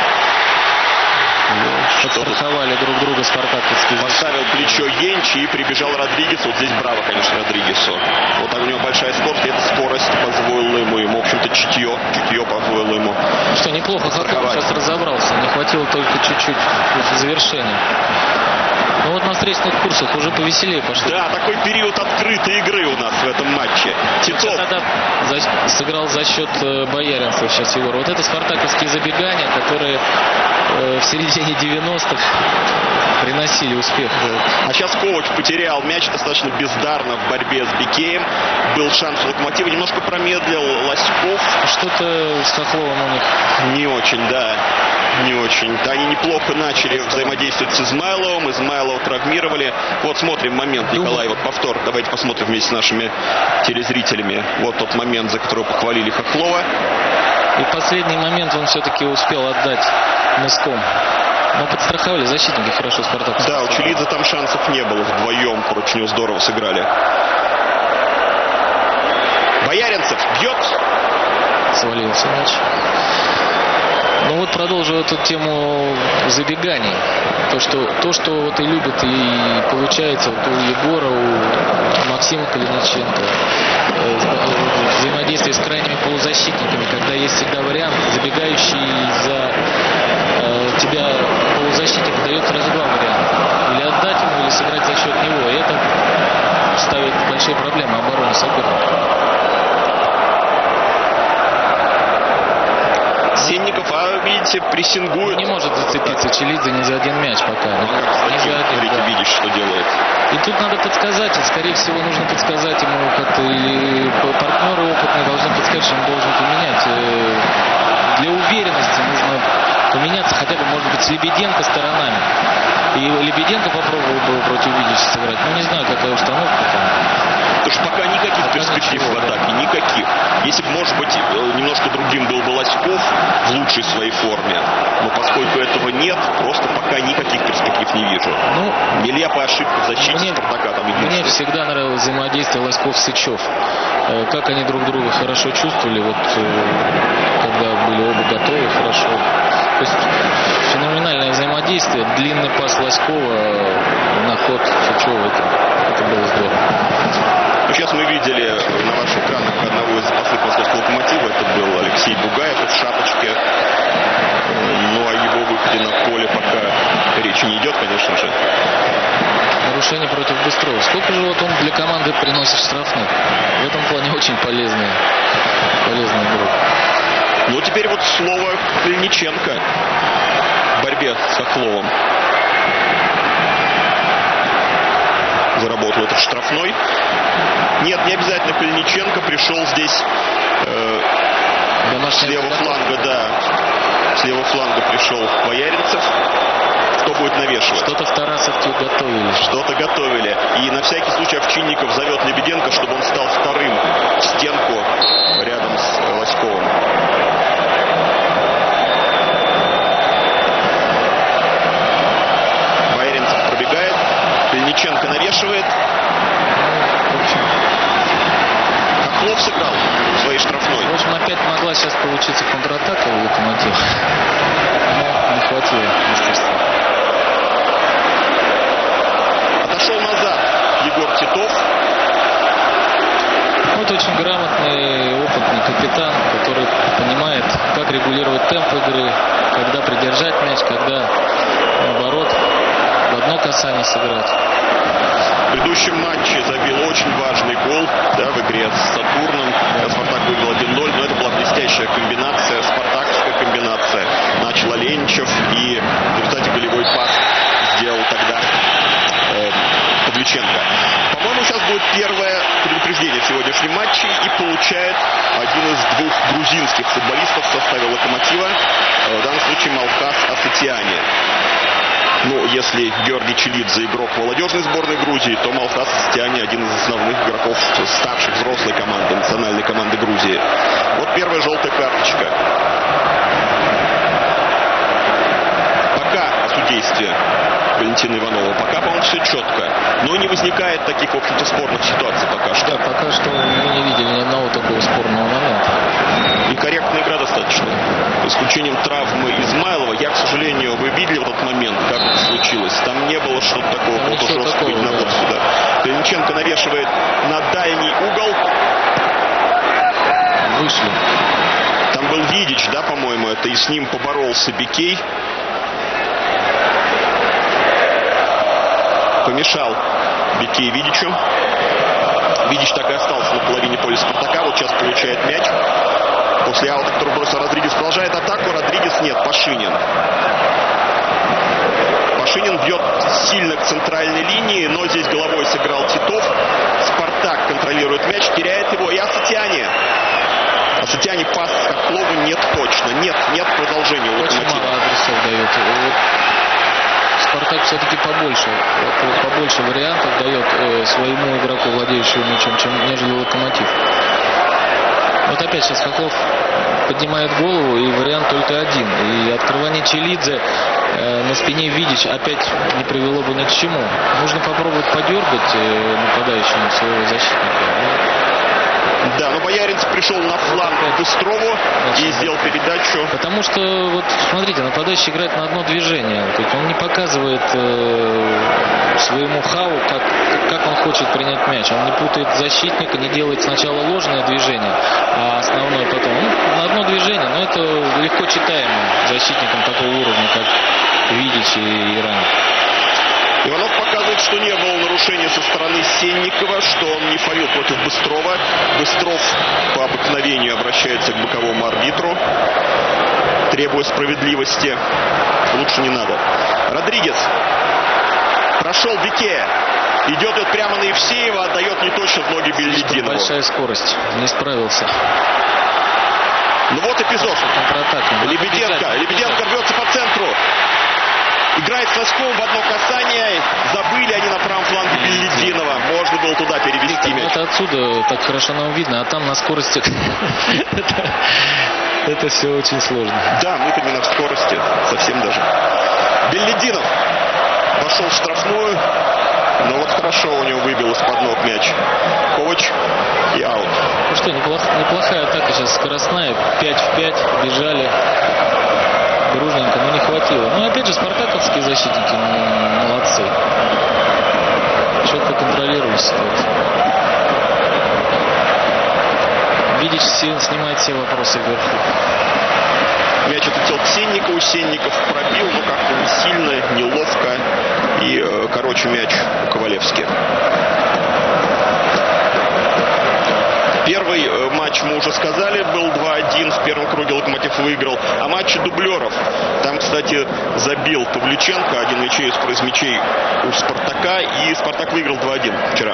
B: Подстраховали друг друга спартаковские.
A: Поставил плечо Енчи и прибежал Родригес. Вот здесь браво, конечно, Родригесу. Вот так у него большая скорость, и эта скорость позволила ему, ему, в общем-то, чутье, чутье позволило ему.
B: Что, неплохо Хохлов сейчас разобрался. Не хватило только чуть-чуть завершения. Ну вот на встречных курсах уже повеселее пошло.
A: Да, такой период открытой игры у нас в этом матче. Титов
B: тогда за, сыграл за счет э, Бояринцева сейчас Егор. Вот это спартаковские забегания, которые э, в середине девяностых приносили успех.
A: А сейчас Ковач потерял мяч достаточно бездарно в борьбе с Бикеем. Был шанс у Локомотива. Немножко промедлил Лоськов.
B: Что-то с Хохловым у них
A: не очень, да. Не очень. Да, они неплохо начали взаимодействовать с Измайловым. Измайлова травмировали. Вот смотрим момент, Николай. Вот повтор. Давайте посмотрим вместе с нашими телезрителями. Вот тот момент, за который похвалили Хохлова.
B: И последний момент он все-таки успел отдать мыском. Но подстраховали защитники хорошо Спартак.
A: Да, у Челидзе там шансов не было. Вдвоем против него здорово сыграли. Бояринцев бьет.
B: Свалился мяч. Ну вот продолжу эту тему забеганий. То, что, то, что вот и любят, и получается вот у Егора, у Максима Калиниченко. Взаимодействие с крайними полузащитниками, когда есть всегда вариант, забегающий за э, тебя полузащитник дает сразу два варианта. Или отдать ему, или сыграть за счет него. И это ставит большие проблемы обороны соперника.
A: Сенников, а видите, прессингует.
B: Не может зацепиться Челидзе ни за один мяч пока.
A: Ну,
B: ни за один,
A: смотрите,
B: да.
A: видишь, что делает.
B: И тут надо подсказать, и, скорее всего, нужно подсказать ему как-то, или партнеры опытные должны подсказать, что он должен поменять. Для уверенности нужно поменяться хотя бы, может быть, с Лебеденко сторонами. И Лебеденко попробовал бы против Виллича сыграть. Ну, не знаю, какая установка там.
A: Потому что пока никаких
B: пока
A: перспектив перспектив в атаке? Никаких. Если бы, может быть, немножко другим был бы Лоськов в лучшей своей форме, но поскольку этого нет, просто пока никаких перспектив не вижу. Ну, нелепая ошибка в защите
B: мне,
A: Спартака. Там
B: мне всегда нравилось взаимодействие Лоськов-Сычев. Как они друг друга хорошо чувствовали, вот когда были оба готовы хорошо. То есть феноменальное взаимодействие, длинный пас Лоськова на ход Сычева, это, это было здорово.
A: Ну, сейчас мы видели на ваших экранах одного из запасных московского Локомотива, это был Алексей Бугаев в шапочке. Ну, о его выходе на поле пока речи не идет, конечно же.
B: Нарушение против Быстрова. Сколько же вот он для команды приносит штрафных? В этом плане очень полезная, полезная игра.
A: Ну, теперь вот слово Калиниченко в борьбе с Хохловым. Заработал этот штрафной. Нет, не обязательно Калиниченко. Пришел здесь э, с левого фланга, да. С левого фланга пришел Бояринцев. Кто будет навешивать?
B: Что-то в Тарасовке готовили.
A: Что-то готовили. И на всякий случай Овчинников зовет Лебеденко, чтобы он стал вторым в стенку рядом с Лоськовым. Бояринцев пробегает. Калиниченко навешивает. Хохлов сыграл своей штрафной.
B: В общем, опять могла сейчас получиться контратака у Локомотива. Но не хватило мастерства.
A: Отошел назад Егор Титов.
B: Вот очень грамотный, опытный капитан, который понимает, как регулировать темп игры, когда придержать мяч, когда, наоборот, в одно касание сыграть.
A: В предыдущем матче забил очень важный гол, да, в игре с Сатурном. Спартак выиграл один ноль, но это была блестящая комбинация, спартаковская комбинация. Начал Оленичев и в результате голевой пас сделал тогда э, Павлюченко. По-моему, сейчас будет первое предупреждение в сегодняшнем матче, и получает один из двух грузинских футболистов в составе Локомотива, в данном случае Малхас Асатиани. Ну, если Георгий Челидзе игрок молодежной сборной Грузии, то Малхас Асатиани один из основных игроков старших взрослой команды, национальной команды Грузии. Вот первая желтая карточка. Пока судействие Валентина Иванова. Пока, по-моему, все четко. Но не возникает таких, в общем-то, спорных ситуаций пока что.
B: Да, пока что мы не видели ни одного такого спорного момента.
A: И корректная игра достаточно. За исключением травмы Измайлова. Я, к сожалению, вы видели в этот момент, как это случилось. Там не было что-то такого.
B: Там
A: вот
B: ничего
A: жесткого
B: такого,
A: единоборства.
B: да.
A: Да. Калиниченко навешивает на дальний угол.
B: Вышли.
A: Там был Видич, да, по-моему, это, и с ним поборолся Бикей. Помешал Бикей Видичу. Видич так и остался на половине поля Спартака. Вот сейчас получает мяч. После аута, который бросил Родригес, продолжает атаку. Родригес нет, Пашинин. Пашинин бьет сильно к центральной линии, но здесь головой сыграл Титов. Спартак контролирует мяч, теряет его. И Асатиани. Асатиани пас Хохлову нет точно. Нет, нет продолжения у
B: Очень
A: Локомотива.
B: мало адресов дает. Спартак все-таки побольше, побольше вариантов дает э, своему игроку, владеющему мячом, чем нежели Локомотив. Вот опять сейчас Хохлов поднимает голову, и вариант только один. И открывание Челидзе э, на спине Видич опять не привело бы ни к чему. Нужно попробовать подергать э, нападающему своего защитника.
A: Да, но Бояринцев пришел на фланг к Быстрову и сделал передачу.
B: Потому что, вот смотрите, нападающий играет на одно движение. То есть он не показывает э, своему Хаву, как, как он хочет принять мяч. Он не путает защитника, не делает сначала ложное движение, а основное потом. Ну, на одно движение, но это легко читаемо защитникам такого уровня, как Видич и Иран.
A: Иванов показывает, что не было нарушения со стороны Сенникова, что он не фавил против Быстрова. Быстров по обыкновению обращается к боковому арбитру, требуя справедливости. Лучше не надо. Родригес прошел Бике. Идет вот прямо на Евсеева, отдает не точно в ноги Бельединову.
B: Большая скорость. Не справился.
A: Ну вот эпизод. Лебеденко. Лебеденко рвется по центру. Играет соском в одно касание. Забыли они на правом фланге Беллидинова. Можно было туда перевести мяч.
B: Это отсюда так хорошо нам видно, а там на скорости это все очень сложно.
A: Да, мы-то не на скорости. Совсем даже. Беллидинов вошел в штрафную. Но вот хорошо у него выбил из-под ног мяч. Ковач и аут.
B: Ну что, неплохая, неплохая атака сейчас скоростная. пять в пять. Бежали дружненько, но не хватило. Ну опять же, спартаковские защитники молодцы. Четко контролируют ситуацию. Видишь, снимает все вопросы вверху.
A: Мяч отлетел к Сенникову. Сенников пробил, но как-то не сильно, неловко. И, э, короче, мяч у Ковалевски. Первый э, матч, мы уже сказали, был два один. В первом круге Локомотив выиграл. А матчи дублеров. Там, кстати, забил Павлюченко. Один мячей из мячей у Спартака. И Спартак выиграл два один вчера.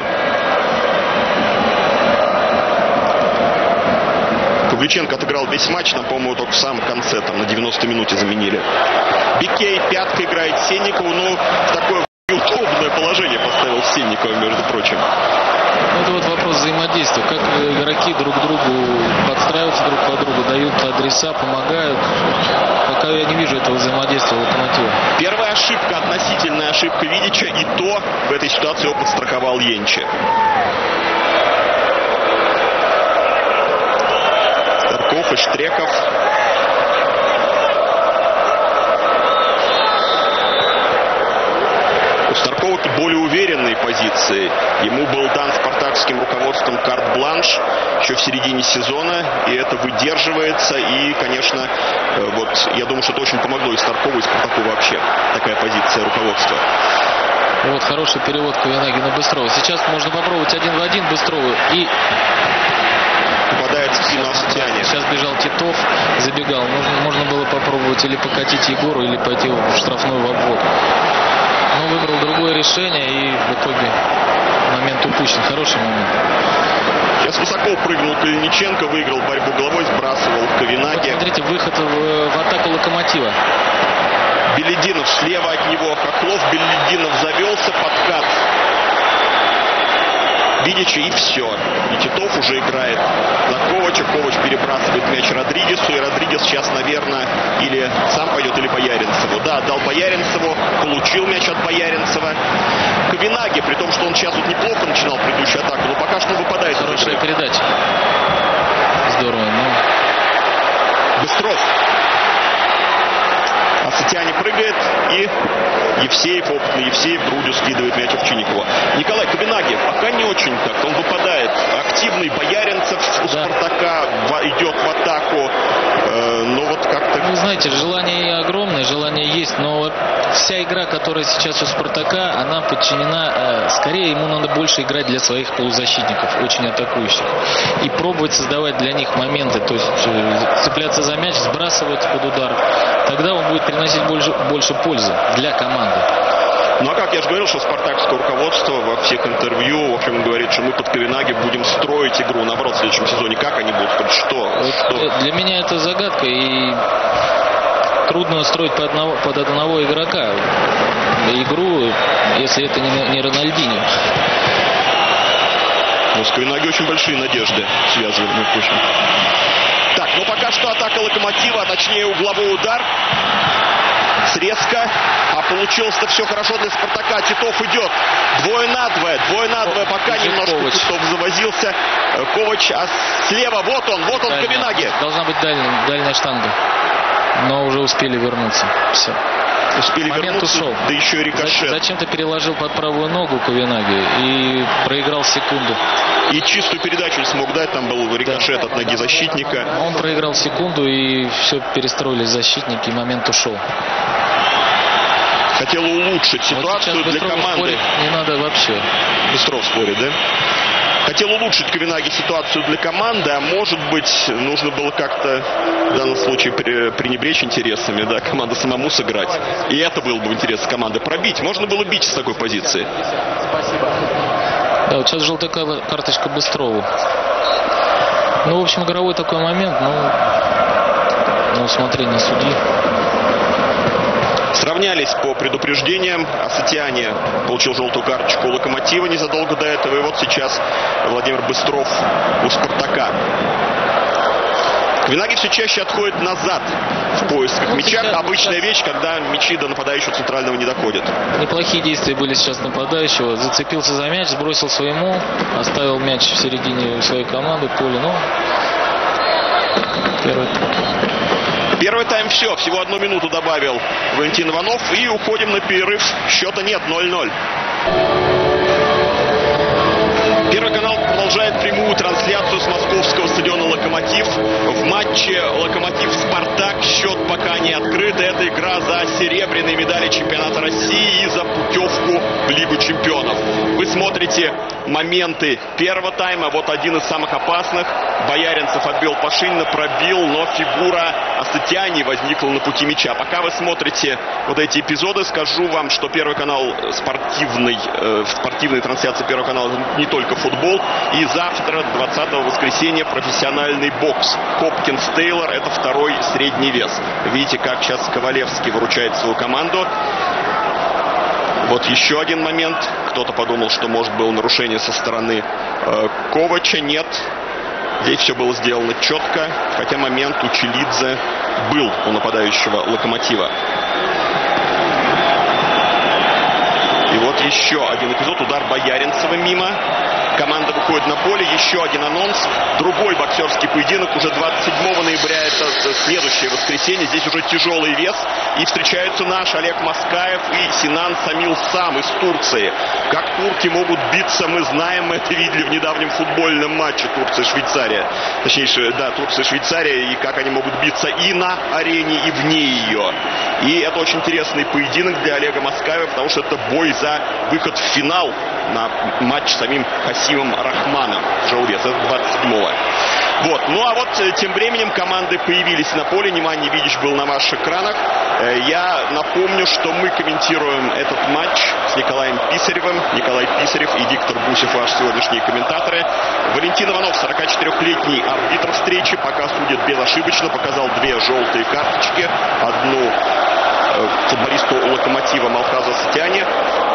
A: Павлюченко отыграл весь матч, там, по-моему, только в самом конце, там, на девяностой минуте заменили. Бикей пяткой играет Сенникову, ну, в такое удобное положение поставил Сенникова, между прочим.
B: Это вот вопрос взаимодействия. Как игроки друг другу подстраиваются друг под друга, дают адреса, помогают. Пока я не вижу этого взаимодействия Локомотива.
A: Первая ошибка, относительная ошибка Видича, и то в этой ситуации его подстраховал Енчи. Старков и Штреков. У Старкова более уверенные позиции. Ему был дан спартакским руководством карт-бланш еще в середине сезона, и это выдерживается. И, конечно, вот я думаю, что это очень помогло и Старкову, и Спартаку вообще. Такая позиция руководства.
B: Вот хороший перевод Ковенагина Быстрова. Сейчас можно попробовать один в один Быстрову и...
A: Попадает в спину Асатиане.
B: Сейчас бежал Титов, забегал. Можно, можно было попробовать или покатить Егору, или пойти в штрафной в обвод. Но выбрал другое решение, и в итоге момент упущен. Хороший момент.
A: Сейчас высоко прыгнул Калиниченко, выиграл борьбу головой, сбрасывал Ковенаги.
B: Вот смотрите, выход в, в атаку Локомотива.
A: Беллидинов слева от него. Хохлов. Беллидинов завелся, подкат Видича, и все. И Титов уже играет за Ковача. Ковач перебрасывает мяч Родригесу. И Родригес сейчас, наверное, или сам пойдет, или Бояринцеву. Да, отдал Бояринцеву. Получил мяч от Бояринцева. Ковенаги, при том, что он сейчас вот неплохо начинал предыдущую атаку, но пока что выпадает.
B: Хорошая передача. Здорово. Ну...
A: Быстров. Асатиане прыгает, и Евсеев, опытный Евсеев, грудью скидывает мяч Овчинникову. Николай Ковенаги пока не очень как-то, он выпадает. Активный Бояринцев у да. Спартака идет в атаку, э, но вот как-то...
B: Вы знаете, желание огромное, желание есть, но вся игра, которая сейчас у Спартака, она подчинена, э, скорее ему надо больше играть для своих полузащитников, очень атакующих, и пробовать создавать для них моменты, то есть э, цепляться за мяч, сбрасывать под удар, тогда он будет приносить больше, больше пользы для команды.
A: Ну а как я же говорил, что спартакское руководство во всех интервью, в общем, говорит, что мы под Ковенаги будем строить игру. Наоборот, в следующем сезоне как они будут строить? Что?
B: Вот
A: что?
B: Для меня это загадка, и трудно строить под одного, под одного игрока игру, если это не, не Рональдинho.
A: Ну, с Ковенаги очень большие надежды связаны, ну, точно. Так, ну пока что атака Локомотива, а точнее угловой удар. Срезка. А получилось-то все хорошо для Спартака. Титов идет. Двое на двое. Двое на двое. Пока
B: Идет
A: немножко
B: Ковач.
A: Титов завозился. Ковач, а слева вот он. Вот он,
B: Дальняя.
A: Ковенаги.
B: Должна быть дальняя, дальняя штанга. Но уже успели вернуться. Все.
A: Успели
B: Момент
A: вернуться.
B: ушел.
A: Да еще и рикошет.
B: Зачем-то переложил под правую ногу Ковенаги и проиграл секунду.
A: И чистую передачу не смог дать. Там был рикошет да. от ноги защитника.
B: Он проиграл секунду, и все перестроились защитники, и момент ушел.
A: Хотел улучшить ситуацию вот для команды.
B: Не надо вообще.
A: Быстров спорит, да? Хотел улучшить Ковенаги ситуацию для команды, а может быть, нужно было как-то в данном случае пренебречь интересами, да, команды самому сыграть. И это было бы интерес команды. Пробить. Можно было бить с такой позиции.
B: Спасибо. Да, вот сейчас желтая карточка Быстрову. Ну, в общем, игровой такой момент, ну, на усмотрение судьи.
A: Сравнялись по предупреждениям. Асатиане получил желтую карточку у Локомотива незадолго до этого. И вот сейчас Владимир Быстров у Спартака. Квинаги все чаще отходит назад в поисках ну, мяча. Обычная сейчас... вещь, когда мячи до нападающего центрального не доходят.
B: Неплохие действия были сейчас нападающего. Зацепился за мяч, сбросил своему, оставил мяч в середине своей команды, поля. Ну, первый.
A: Первый тайм все. Всего одну минуту добавил Валентин Иванов. И уходим на перерыв. Счета нет, ноль-ноль. Первый канал продолжает прямую трансляцию с московского стадиона «Локомотив». В матче «Локомотив-Спартак» счет пока не открыт. Это игра за серебряные медали чемпионата России и за путевку в Лигу чемпионов. Вы смотрите моменты первого тайма. Вот один из самых опасных. Бояринцев отбил Пашинина, пробил, но фигура Асатиани возникла на пути мяча. Пока вы смотрите вот эти эпизоды, скажу вам, что Первый канал спортивный, э, спортивной трансляции Первого канала не только футбол. И завтра, двадцатого воскресенья, профессиональный бокс. Хопкинс-Тейлор — это второй средний вес. Видите, как сейчас Ковалевский выручает свою команду. Вот еще один момент. Кто-то подумал, что может было нарушение со стороны э, Ковача. Нет. Здесь все было сделано четко. Хотя момент у Челидзе был у нападающего Локомотива. И вот еще один эпизод. Удар Бояринцева мимо. Команда выходит на поле. Еще один анонс. Другой боксерский поединок. Уже двадцать седьмого ноября. Это следующее воскресенье. Здесь уже тяжелый вес. И встречаются наш Олег Маскаев и Синан Самил Сам из Турции. Как турки могут биться, мы знаем. Мы это видели в недавнем футбольном матче Турция-Швейцария. Точнее, да, Турция-Швейцария. И как они могут биться и на арене, и вне ее. И это очень интересный поединок для Олега Маскаева, потому что это бой за выход в финал на матч с самим Хасимом Рахманом. Тяжелый вес. Это двадцать седьмого. Вот. Ну а вот тем временем команды появились на поле. Неман Невидич был на ваших экранах. Я напомню, что мы комментируем этот матч с Николаем Писаревым. Николай Писарев и Виктор Гусев, ваши сегодняшние комментаторы. Валентин Иванов, сорокачетырёхлетний арбитр встречи, пока судит безошибочно, показал две желтые карточки. Одну футболисту Локомотива Малхазу Асатиане,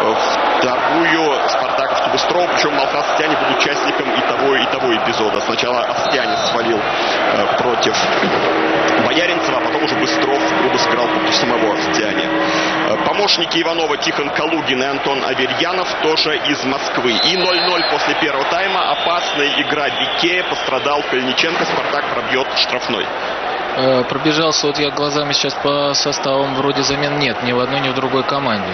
A: вторую спартаковцу Быстрова. Причем Малхаз Асатиане был участником и того, и того эпизода. Сначала Асатиане свалил э, против Бояринцева, а потом уже Быстров грубо сыграл против самого Асатиане. Э, помощники Иванова Тихон Калугин и Антон Аверьянов тоже из Москвы. И ноль-ноль после первого тайма. Опасная игра Бикея. Пострадал Калиниченко. Спартак пробьет штрафной.
B: Пробежался вот я глазами сейчас по составам, вроде замен нет ни в одной, ни в другой команде.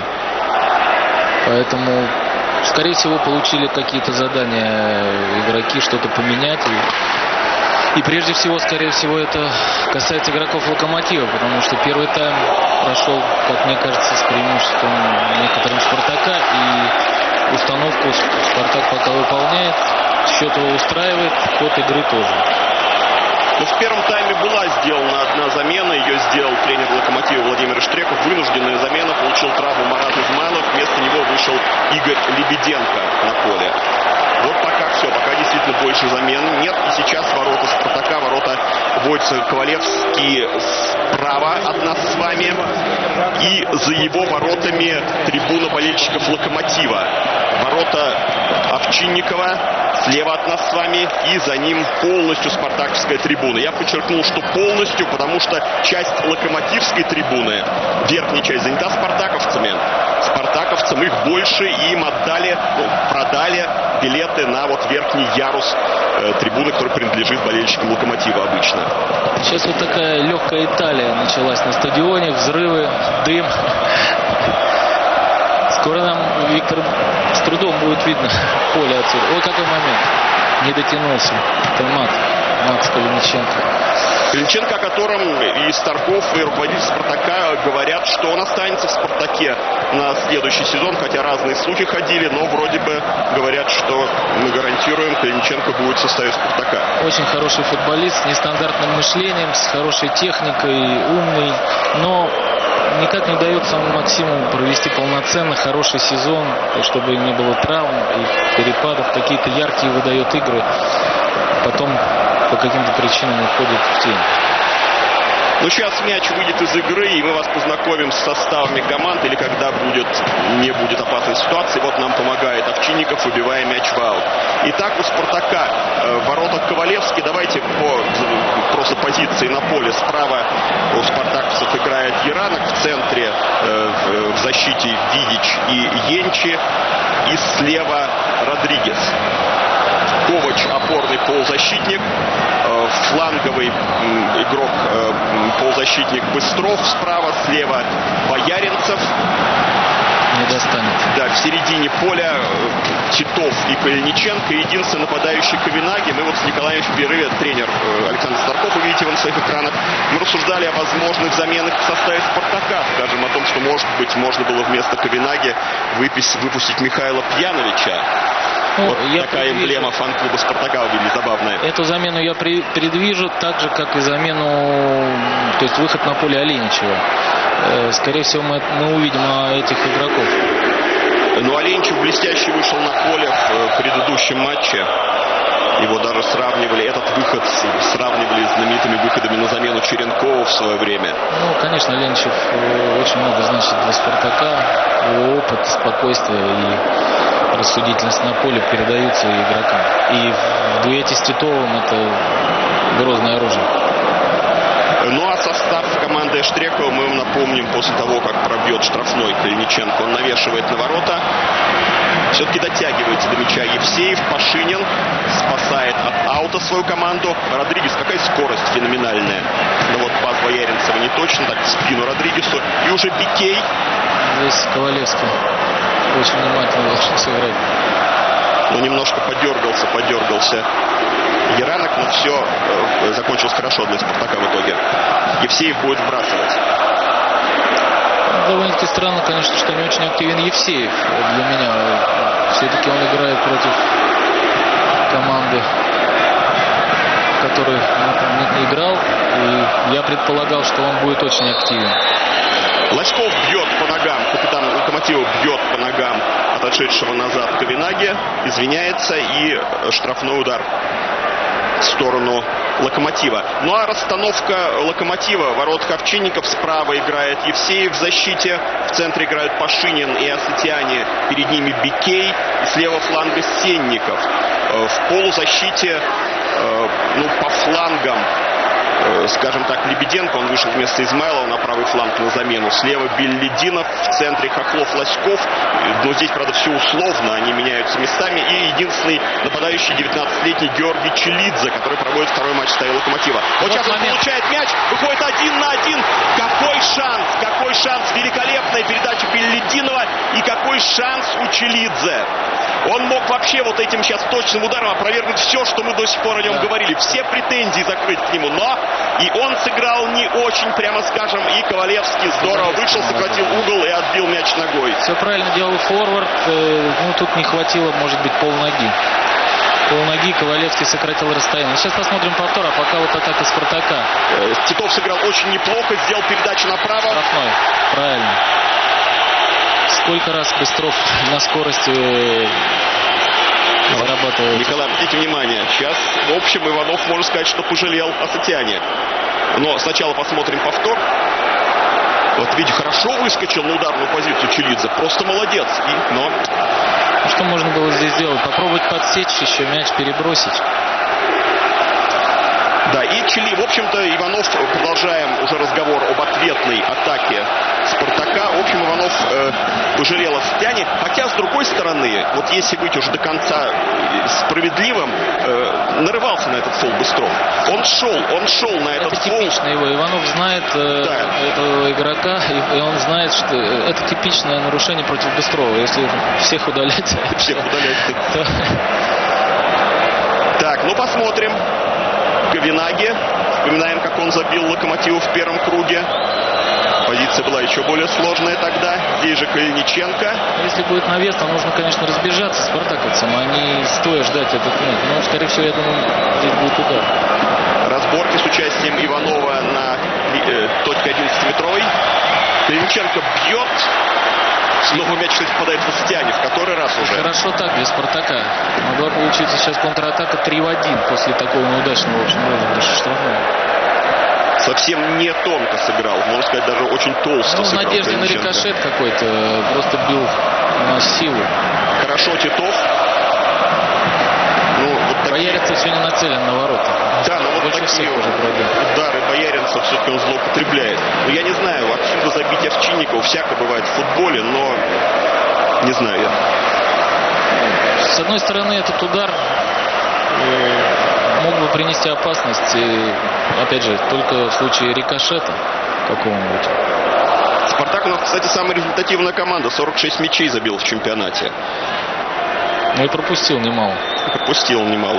B: Поэтому, скорее всего, получили какие-то задания игроки, что-то поменять. И, и прежде всего, скорее всего, это касается игроков Локомотива, потому что первый тайм прошел, как мне кажется, с преимуществом некоторым Спартака. И установку Спартак пока выполняет, счет его устраивает, ход игры тоже.
A: Но в первом тайме была сделана одна замена. Ее сделал тренер Локомотива Владимир Штреков. Вынужденная замена. Получил травму Марат Измайлов. Вместо него вышел Игорь Лебеденко на поле. Вот пока все. Пока действительно больше замен нет. И сейчас ворота Спартака. Ворота вводятся Ковалевский справа от нас с вами. И за его воротами трибуна болельщиков Локомотива. Ворота Овчинникова слева от нас с вами, и за ним полностью спартаковская трибуна. Я подчеркнул, что полностью, потому что часть локомотивской трибуны, верхняя часть, занята спартаковцами. Спартаковцам их больше, и им отдали, ну, продали билеты на вот верхний ярус э, трибуны, который принадлежит болельщикам Локомотива обычно.
B: Сейчас вот такая легкая Италия началась на стадионе, взрывы, дым. Скоро нам, Виктор, с трудом будет видно поле отсюда. Ой, какой момент. Не дотянулся. Это Мат. Макс Калиниченко.
A: Калиниченко, о котором и Старков, и руководитель Спартака говорят, что он останется в Спартаке на следующий сезон. Хотя разные слухи ходили, но вроде бы говорят, что мы гарантируем, Калиниченко будет в составе Спартака.
B: Очень хороший футболист, с нестандартным мышлением, с хорошей техникой, умный, но никак не удается Максиму провести полноценно хороший сезон, чтобы не было травм и перепадов, какие-то яркие выдает игры, потом по каким-то причинам уходит в тень.
A: Ну, сейчас мяч выйдет из игры, и мы вас познакомим с составами команд, или когда будет, не будет опасной ситуации. Вот нам помогает Овчинников, выбивая мяч в аут. Итак, у «Спартака» э, в воротах Ковалевский. Давайте по просто позиции на поле. Справа у спартаковцев играет Еранок, в центре э, в, в защите Видич и Енчи, и слева Родригес. Ковач — опорный полузащитник, э, фланговый э, игрок, э, полузащитник Быстров справа, слева Бояринцев.
B: Не достанет.
A: Да, в середине поля э, Титов и Калиниченко, единственный нападающий Ковенаги. Мы вот с Николаем в перерыве, тренер э, Александр Старков, увидите его на своих экранах, мы рассуждали о возможных заменах в составе «Спартака». Скажем, о том, что, может быть, можно было вместо Ковенаги выпись, выпустить Михаила Пьяновича. Ну, вот я такая предвижу. Эмблема фан-клуба «Спартака» увидели, забавная.
B: Эту замену я при, предвижу, так же, как и замену, то есть выход на поле Оленичева. Э, скорее всего, мы, мы увидим этих игроков.
A: Ну, Оленичев блестяще вышел на поле в предыдущем матче. Его даже сравнивали, этот выход сравнивали с знаменитыми выходами на замену Черенкова в свое время.
B: Ну, конечно, Оленичев очень много значит для «Спартака». Его опыт, спокойствие и рассудительность на поле передаются игрокам. И в дуэте с Титовым это грозное оружие.
A: Ну а состав команды Штрекова мы вам напомним после того, как пробьет штрафной Калиниченко. Он навешивает на ворота. Все-таки дотягивается до мяча Евсеев. Пашинин спасает от аута свою команду. Родригес, какая скорость феноменальная. Ну вот пас Бояринцева не точно, так в спину Родригесу. И уже Бикей.
B: Здесь Ковалевский очень внимательно должен сыграть.
A: Ну, немножко подергался, подергался Еранок, но все э, закончилось хорошо для «Спартака» в итоге. Евсеев будет вбрасывать.
B: Довольно-таки странно, конечно, что не очень активен Евсеев для меня. Все-таки он играет против команды, которой он играл. И я предполагал, что он будет очень активен.
A: Лоськов бьет по ногам, капитан «Локомотива» бьет по ногам отошедшего назад Ковенаги, извиняется, и штрафной удар в сторону «Локомотива». Ну а расстановка «Локомотива», ворот Овчинников, справа играет Евсеев в защите, в центре играют Пашинин и Асатиане, перед ними Бикей, и слева фланга Сенников. В полузащите, ну, по флангам, скажем так, Лебеденко, он вышел вместо Измайлова на правый фланг на замену. Слева Беллидинов, в центре Хохлов-Лоськов. Но здесь, правда, все условно, они меняются местами. И единственный нападающий девятнадцатилетний Георгий Челидзе, который проводит второй матч в составе «Локомотива». Вот, вот сейчас момент. Он получает мяч, выходит один на один. Какой шанс, какой шанс. Великолепная передача Беллидинова. И какой шанс у Челидзе. Он мог вообще вот этим сейчас точным ударом опровергнуть все, что мы до сих пор о нем да. говорили. Все претензии закрыть к нему. Но и он сыграл не очень, прямо скажем, и Ковалевский здорово вышел, сократил угол и отбил мяч ногой.
B: Все правильно делал форвард. Ну, тут не хватило, может быть, полноги. Полноги, Ковалевский сократил расстояние. Сейчас посмотрим повтор, а пока вот атака «Спартака».
A: Титов сыграл очень неплохо, сделал передачу направо.
B: Штрафной, правильно. Сколько раз Быстров на скорости зарабатывает?
A: Николай, обратите внимание, сейчас, в общем, Иванов, можно сказать, что пожалел о Асатиане. Но сначала посмотрим повтор. Вот, видите, хорошо выскочил на ударную позицию Челидзе. Просто молодец. И, но...
B: Что можно было здесь сделать? Попробовать подсечь, еще мяч перебросить.
A: Да, и Чили, в общем-то, Иванов, продолжаем уже разговор об ответной атаке «Спартака». В общем, Иванов э, пожалел о Асатиане. Хотя, с другой стороны, вот если быть уже до конца справедливым, э, нарывался на этот фол Быстров. Он шел, он шел на этот
B: это
A: фол.
B: Это типично его. Иванов знает э, да. этого игрока, и, и он знает, что это типичное нарушение против Быстрова. Если всех удалять...
A: Всех удалять. Так, ну посмотрим. Ковенаги. Вспоминаем, как он забил «Локомотиву» в первом круге. Позиция была еще более сложная тогда. Здесь же Калиниченко.
B: Если будет навес, то нужно, конечно, разбежаться спартаковцам, а не стоя ждать этот момент. Но, скорее всего, я думаю, здесь будет удар.
A: Разборки с участием Иванова на э, точке одиннадцатиметровой. Калиниченко бьет. Снова мяч, кстати, попадает в Асатиане, в который раз уже.
B: Хорошо так для «Спартака». Могла получиться сейчас контратака три в один после такого неудачного, в общем, розыгрыша штрафного.
A: совсем не тонко сыграл. Можно сказать, даже очень толсто
B: ну,
A: сыграл.
B: В надежде на рикошет какой-то. Просто бил на силу.
A: Хорошо Титов. Ну, вот такие...
B: Бояринцев сегодня нацелен на ворота.
A: Да, но вот
B: больше
A: такие
B: всех уже
A: удары Бояринцев все-таки он злоупотребляет. Ну, я не знаю, отсюда забить Овчинникова всяко бывает в футболе, но не знаю я.
B: С одной стороны, этот удар мог бы принести опасность, и, опять же, только в случае рикошета какого-нибудь.
A: Спартак у нас, кстати, самая результативная команда. сорок шесть мячей забил в чемпионате.
B: Ну и пропустил немало.
A: Пропустил немало.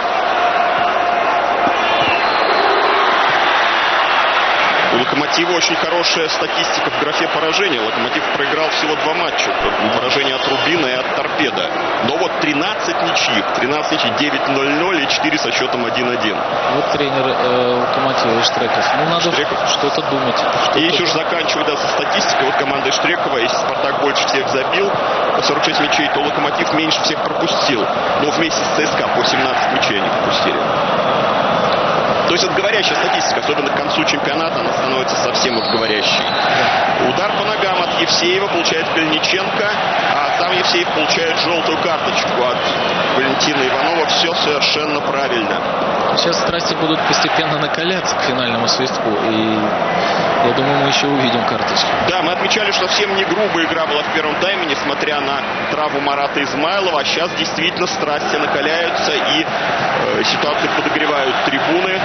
A: У Локомотива очень хорошая статистика в графе поражения. Локомотив проиграл всего два матча. Поражение от Рубина и от Торпеда. Но вот тринадцать ничьих. тринадцать ничьих, девять ноль-ноль и четыре со счетом один-один.
B: Вот тренер э, Локомотива Штреков. Ну, надо
A: Штреков.
B: что-то думать. Что-то...
A: И еще же заканчивая, да, со статистикой. Вот команда Штрекова. Если Спартак больше всех забил, сорок шесть мячей, то Локомотив меньше всех пропустил. Но вместе с ЦСКА по семнадцать мячей они пропустили. То есть это говорящая статистика, особенно к концу чемпионата она становится совсем вот говорящей. Удар по ногам от Евсеева получает Калиниченко, а сам Евсеев получает желтую карточку от Валентина Иванова. Все совершенно правильно.
B: Сейчас страсти будут постепенно накаляться к финальному свистку, и я думаю, мы еще увидим карточки.
A: Да, мы отмечали, что совсем не грубая игра была в первом тайме, несмотря на травму Марата Измайлова. А сейчас действительно страсти накаляются, и э, ситуации подогревают трибуны.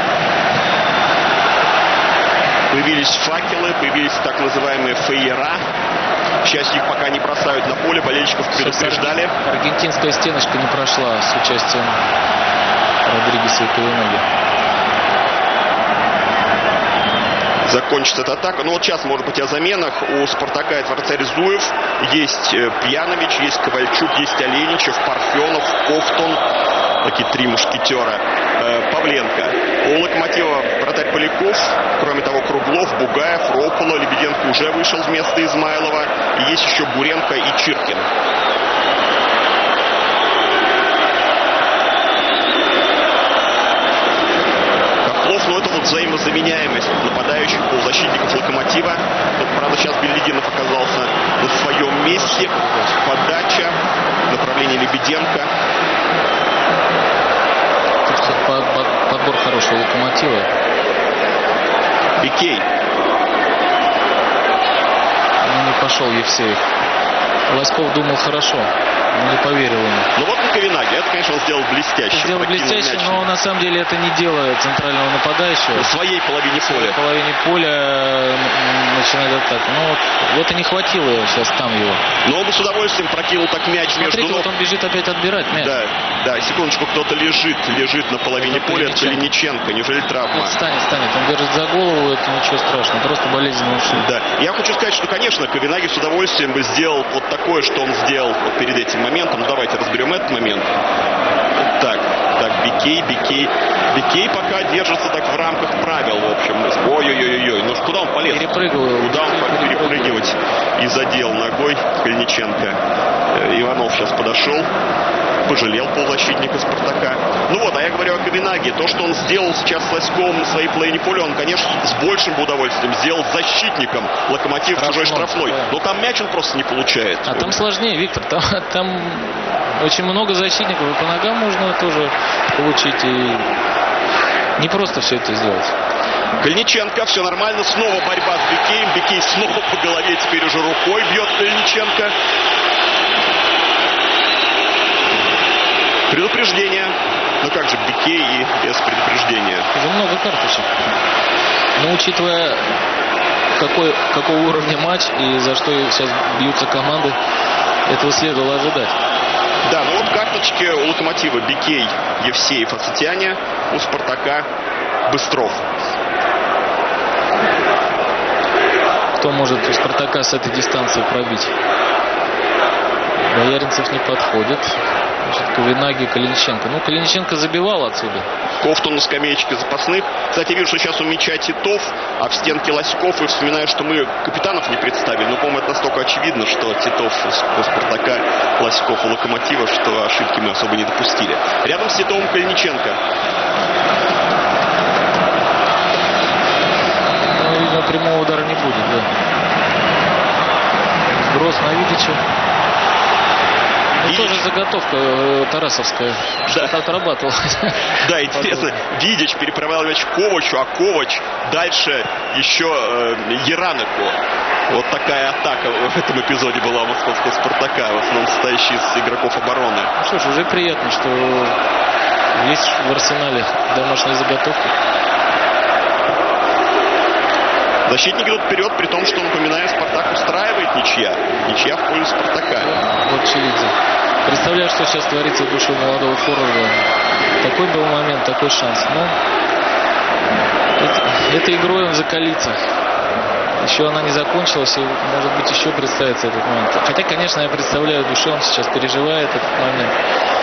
A: Появились факелы, появились так называемые фейера. К счастью, их пока не бросают на поле, болельщиков предупреждали.
B: Аргентинская стеночка не прошла с участием Родригеса и Кавинаги.
A: Закончится эта атака. Ну вот сейчас, может быть, о заменах. У Спартака это вратарь Зуев. Есть Пьянович, есть Ковальчук, есть Оленичев, Парфенов, Ковтун. Такие три мушкетера. Павленко. У Локомотива вратарь Поляков. Кроме того, Круглов, Бугаев, Рополо. Лебеденко уже вышел вместо Измайлова. И есть еще Буренко и Чиркин. Но это вот взаимозаменяемость нападающих, полузащитников Локомотива. Тут, правда, сейчас Бельдинов оказался на своем месте. Подача, направление Лебеденко.
B: Подбор хорошего Локомотива.
A: Бикей.
B: Ну, не пошел Евсеев. Лоськов думал хорошо, но не поверил ему.
A: Ну вот на Кавинаге. Это, конечно, он сделал блестяще.
B: Сделал блестяще, но на самом деле это не дело центрального нападающего.
A: На своей половине поля.
B: В своей половине поля начинает атаку. Ну вот, вот и не хватило сейчас там его.
A: Но он бы с удовольствием прокинул так мяч.
B: Смотрите,
A: между ног.
B: вот он бежит опять отбирать мяч.
A: Да, да, секундочку, кто-то лежит, лежит на половине это поля. Это Калиниченко. Неужели травма?
B: Вот станет, станет. Он держит за голову, это ничего страшного. Просто болезненный ушиб.
A: Да. Я хочу сказать, что, конечно, Кавинаги с удовольствием бы сделал вот такое, что он сделал вот перед этим моментом. Ну, давайте разберем этот момент. Так, так, Бикей, Бикей. Бикей пока держится так в рамках правил, в общем. Ой-ой-ой-ой. Ну куда он полез?
B: Перепрыгивал.
A: Куда он мог перепрыгивать и задел ногой Калиниченко. Иванов сейчас подошел. Пожалел полузащитника Спартака. Ну вот, а я говорю о Кавинаге. То, что он сделал сейчас с Лоськовым на своей половине поля, он, конечно, с большим удовольствием сделал защитником Локомотив в чужой штрафной. Да. Но там мяч он просто не получает.
B: А там сложнее, Виктор. Там, там очень много защитников. И по ногам можно тоже получить. И не просто все это сделать.
A: Калиниченко, все нормально. Снова борьба с Бикеем. Бикей снова по голове теперь уже рукой бьет Калиниченко. Предупреждение. Ну как же, Бикей и без предупреждения.
B: Уже много карточек. Но учитывая, какой, какого уровня матч и за что сейчас бьются команды, этого следовало ожидать.
A: Да, ну вот карточки у Локомотива: Бикей, Евсеев, Ацетяне. У Спартака Быстров.
B: Кто может у Спартака с этой дистанции пробить? Бояринцев не подходит. Значит, Кавинаги, Калиниченко. Ну, Калиниченко забивал отсюда.
A: Ковтун на скамеечке запасных. Кстати, я вижу, что сейчас у мяча Титов, а в стенке Лоськов. И вспоминаю, что мы капитанов не представили. Но, по-моему, это настолько очевидно, что Титов у Спартака, Лоськов у Локомотива, что ошибки мы особо не допустили. Рядом с Титовым Калиниченко.
B: думаю, прямого удара не будет, да. Сброс на Видича. Ну, тоже заготовка э, тарасовская.
A: Да.
B: Что-то отрабатывал.
A: Да, интересно. Видич переправлял мяч Ковачу, а Ковач дальше еще э, Ераныку. Вот такая атака в этом эпизоде была у московского «Спартака», в основном состоящая из игроков обороны.
B: Ну что ж, уже приятно, что есть в арсенале домашние заготовки.
A: Защитник идут вперед, при том, что, напоминаю, «Спартак» устраивает ничья. Ничья в пользу «Спартака».
B: Вот Челидзе. Представляю, что сейчас творится в душе молодого форварда. Такой был момент, такой шанс. Но это, этой игрой он закалится. Еще она не закончилась, и, может быть, еще представится этот момент. Хотя, конечно, я представляю, в душе он сейчас переживает этот момент.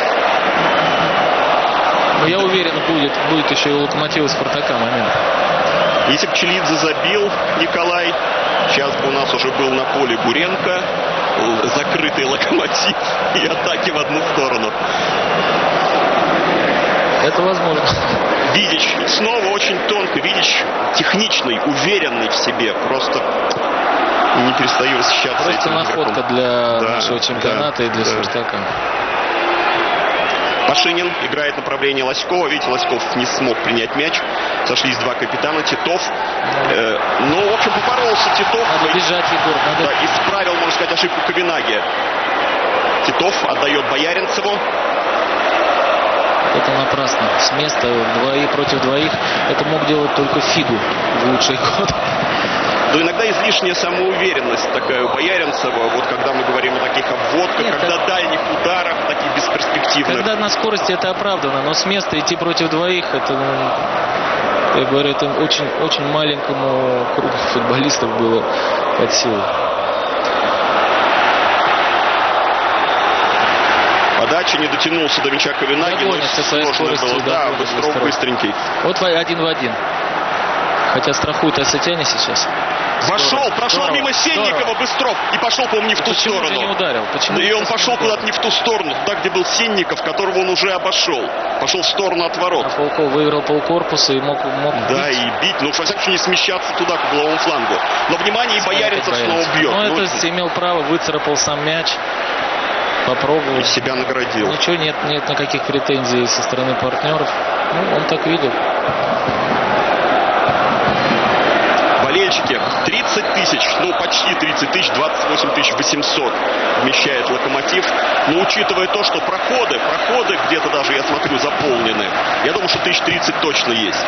B: Но я уверен, будет, будет еще и у «Локомотива» и «Спартака» момент.
A: Если бы Челидзе забил Николай, сейчас бы у нас уже был на поле Гуренко, закрытый «Локомотив» и атаки в одну сторону.
B: Это возможно.
A: Видич снова очень тонко. Видич техничный, уверенный в себе. Просто не перестаю восхищаться.
B: Просто находка игроком. Для да, нашего чемпионата да, и для да. «Спартака».
A: Пашинин играет направление Лоськова. Видите, Лоськов не смог принять мяч. Сошлись два капитана. Титов. Э, ну, в общем, поборолся Титов.
B: Надо бежать, Егор. Надо...
A: Да, исправил, можно сказать, ошибку Ковенаги. Титов отдает Бояринцеву.
B: Это напрасно. С места двоих против двоих это мог делать только Фигу в лучший год.
A: Но иногда излишняя самоуверенность такая у Бояринцева. Вот когда мы говорим о таких обводках, Нет, когда это... дальних ударах, таких бесперспективных.
B: Когда на скорости это оправдано, но с места идти против двоих, это, ну, я говорю, это очень, очень маленькому кругу футболистов было под силу.
A: Подача не дотянулся до мяча Ковенаги, но сложно было. Да, Быстров быстренький.
B: Вот один в один. Хотя страхует Асатяне сейчас.
A: Вошел, здорово, прошел здорово, мимо Сенникова здорово. Быстров и пошел, по-моему, не в ту
B: Почему
A: сторону.
B: Же не ударил? Почему
A: и он пошел куда-то не в ту сторону, туда, где был Сенников, которого он уже обошел. Пошел в сторону от ворот.
B: А Полков выиграл полкорпуса и мог, мог
A: да,
B: бить.
A: и бить. Ну, во всяком случае, не смещаться туда, к угловому флангу. Но, внимание, и Бояринцев снова бьет.
B: Но ну, это имел право, выцарапал сам мяч. Попробовал.
A: Себя наградил.
B: Ничего, нет, нет никаких претензий со стороны партнеров. Ну, он так видел.
A: Болельщики тридцать тысяч, ну почти тридцать тысяч, двадцать восемь тысяч восемьсот вмещает «Локомотив». Но учитывая то, что проходы, проходы где-то даже, я смотрю, заполнены, я думаю, что тысяч тридцать точно есть.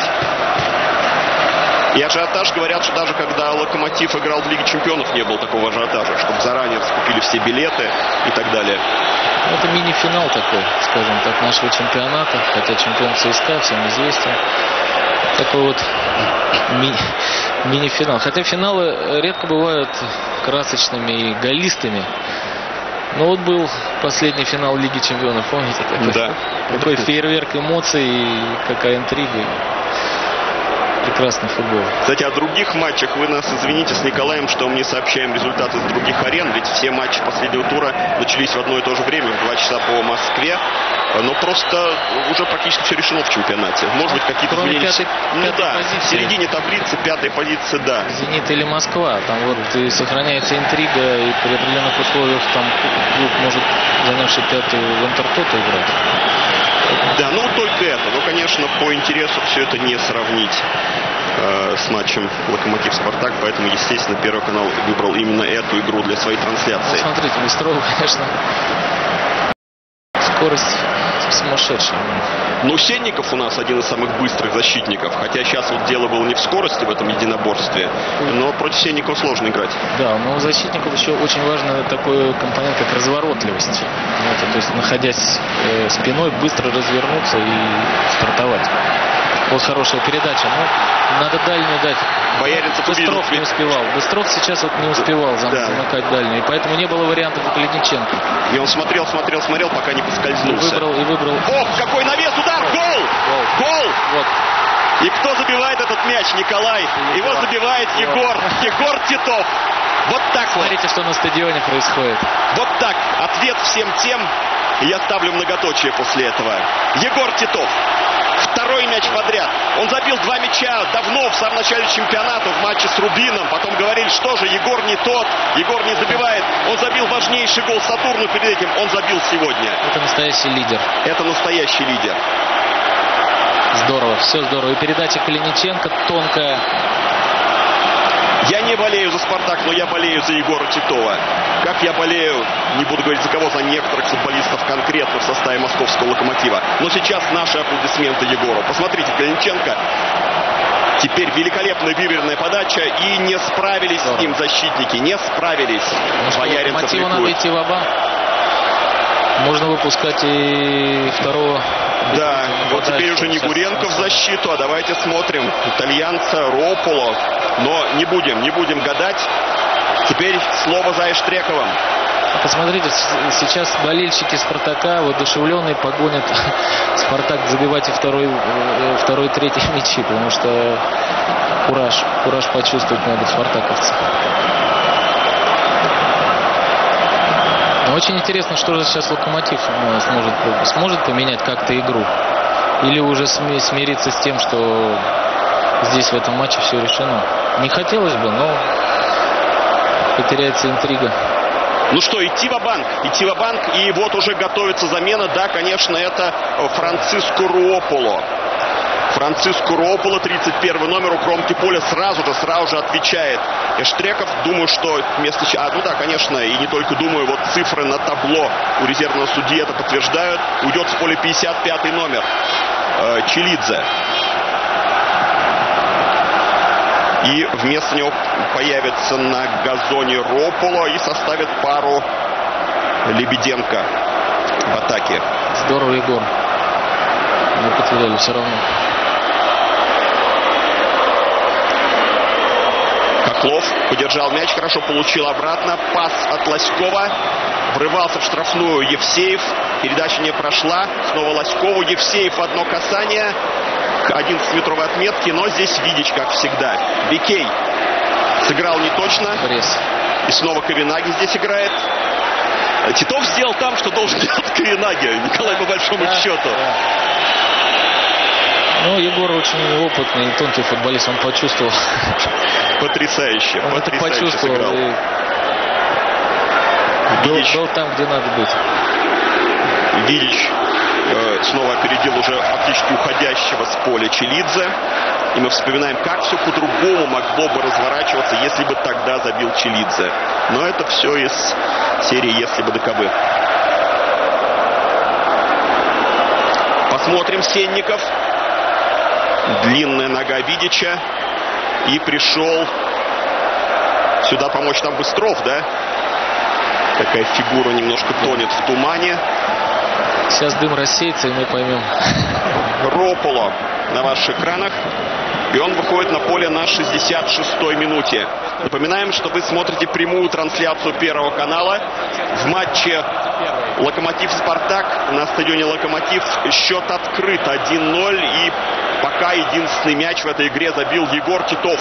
A: И ажиотаж, говорят, что даже когда «Локомотив» играл в Лиге Чемпионов, не было такого ажиотажа, чтобы заранее раскупили все билеты и так далее.
B: Это мини-финал такой, скажем так, нашего чемпионата, хотя чемпион ЦСКА всем известен. Такой вот ми- мини-финал. Хотя финалы редко бывают красочными и голистыми. Но вот был последний финал Лиги Чемпионов, помните? Такой,
A: да.
B: такой фейерверк эмоций и какая интрига. Прекрасный футбол.
A: Кстати, о других матчах вы нас извините с Николаем, что мы не сообщаем результаты с других арен, ведь все матчи последнего тура начались в одно и то же время, в два часа по Москве. Но просто уже практически все решено в чемпионате. Может быть, какие-то изменения.
B: Пятой,
A: ну
B: пятой
A: да,
B: позиции.
A: в середине таблицы, пятая позиция, да.
B: «Зенит» или «Москва». Там вот и сохраняется интрига, и при определенных условиях там клуб может, занявший пятый, в Интертото играть.
A: Да, ну только это. Но, конечно, по интересу все это не сравнить э, с матчем «Локомотив-Спартак», поэтому, естественно, Первый канал выбрал именно эту игру для своей трансляции.
B: Ну, смотрите, Быстров, конечно, скорость сумасшедшая.
A: Ну, Сенников у нас один из самых быстрых защитников, хотя сейчас вот дело было не в скорости в этом единоборстве, но против Сенникова сложно играть.
B: Да, но у защитников еще очень важный такой компонент, как разворотливость. Вот, то есть, находясь э, спиной, быстро развернуться и стартовать. Вот хорошая передача. Но надо дальнюю дать.
A: Бояринцев
B: Быстров не успевал. Быстров сейчас вот не успевал зам- да. замыкать дальнюю. И поэтому не было вариантов у Калиниченко.
A: И он смотрел, смотрел, смотрел, пока не поскользнулся.
B: И выбрал, и выбрал.
A: Ох, какой навес, удар, гол! Гол! Гол!
B: Вот.
A: И кто забивает этот мяч? Николай. Егор. Его забивает Егор. Егор Титов. Вот так вот.
B: Смотрите, что на стадионе происходит.
A: Вот так. Ответ всем тем. И я ставлю многоточие после этого. Егор Титов. Второй второй мяч подряд. Он забил два мяча давно, в самом начале чемпионата, в матче с Рубином. Потом говорили, что же, Егор не тот, Егор не забивает. Он забил важнейший гол Сатурну перед этим, он забил сегодня.
B: Это настоящий лидер.
A: Это настоящий лидер.
B: Здорово, все здорово. И передача Калиниченко тонкая.
A: Я не болею за «Спартак», но я болею за Егора Титова. Как я болею, не буду говорить за кого, за некоторых футболистов конкретно в составе московского «Локомотива». Но сейчас наши аплодисменты Егору. Посмотрите, Калиниченко. Теперь великолепная выверенная подача. И не справились Здорово. с ним защитники. Не справились.
B: Бояринцев ликует. Надо идти ва-банк. Можно выпускать и второго.
A: Да, вот теперь уже Негуренко в защиту. А давайте смотрим итальянца Рополо. Но не будем, не будем гадать. Теперь слово за Эштрековым.
B: Посмотрите, сейчас болельщики «Спартака» воодушевленные погонят «Спартак» забивать и второй, второй, третий мячи, потому что кураж, кураж почувствовать надо спартаковцы. Но очень интересно, что же сейчас «Локомотив» сможет, сможет поменять как-то игру. Или уже смириться с тем, что здесь в этом матче все решено. Не хотелось бы, но потеряется интрига.
A: Ну что, идти ва-банк, идти ва-банк, и вот уже готовится замена. Да, конечно, это Франциско Руополо. Франциско Руополо, тридцать первый номер у кромки поля, сразу же, сразу же отвечает Эштреков. Думаю, что вместо... А, ну да, конечно, и не только думаю, вот цифры на табло у резервного судьи это подтверждают. Уйдет с поля пятьдесят пятый номер э, Челидзе. И вместо него появится на газоне Рополо и составит пару Лебеденко в атаке.
B: Здорово, Егор. Мы потеряли все равно.
A: Хохлов подержал мяч, хорошо получил обратно. Пас от Лоськова. Врывался в штрафную Евсеев. Передача не прошла. Снова Лоськову. Евсеев одно касание. К одиннадцатиметровой отметке. Но здесь Видич, как всегда. Бикей сыграл не точно.
B: Пресс.
A: И снова Ковенаги здесь играет. Титов сделал там, что должен делать Ковенаги. Николай, по большому да, счету. Да.
B: Ну, Егор очень опытный, тонкий футболист. Он почувствовал.
A: Потрясающе.
B: Он
A: потрясающе
B: это почувствовал.
A: Сыграл.
B: Был, был там, где надо быть.
A: Видич э, снова опередил уже фактически уходящего с поля Челидзе. И мы вспоминаем, как все по-другому могло бы разворачиваться, если бы тогда забил Челидзе. Но это все из серии «Если бы да кабы». Посмотрим Сенников. Длинная нога Видича. И пришел сюда помочь там Быстров, да? Такая фигура немножко тонет в тумане.
B: Сейчас дым рассеется, и мы поймем.
A: Рополо на ваших экранах. И он выходит на поле на шестьдесят шестой минуте. Напоминаем, что вы смотрите прямую трансляцию Первого канала. В матче Локомотив-Спартак на стадионе Локомотив счет открыт один ноль. И пока единственный мяч в этой игре забил Егор Титов.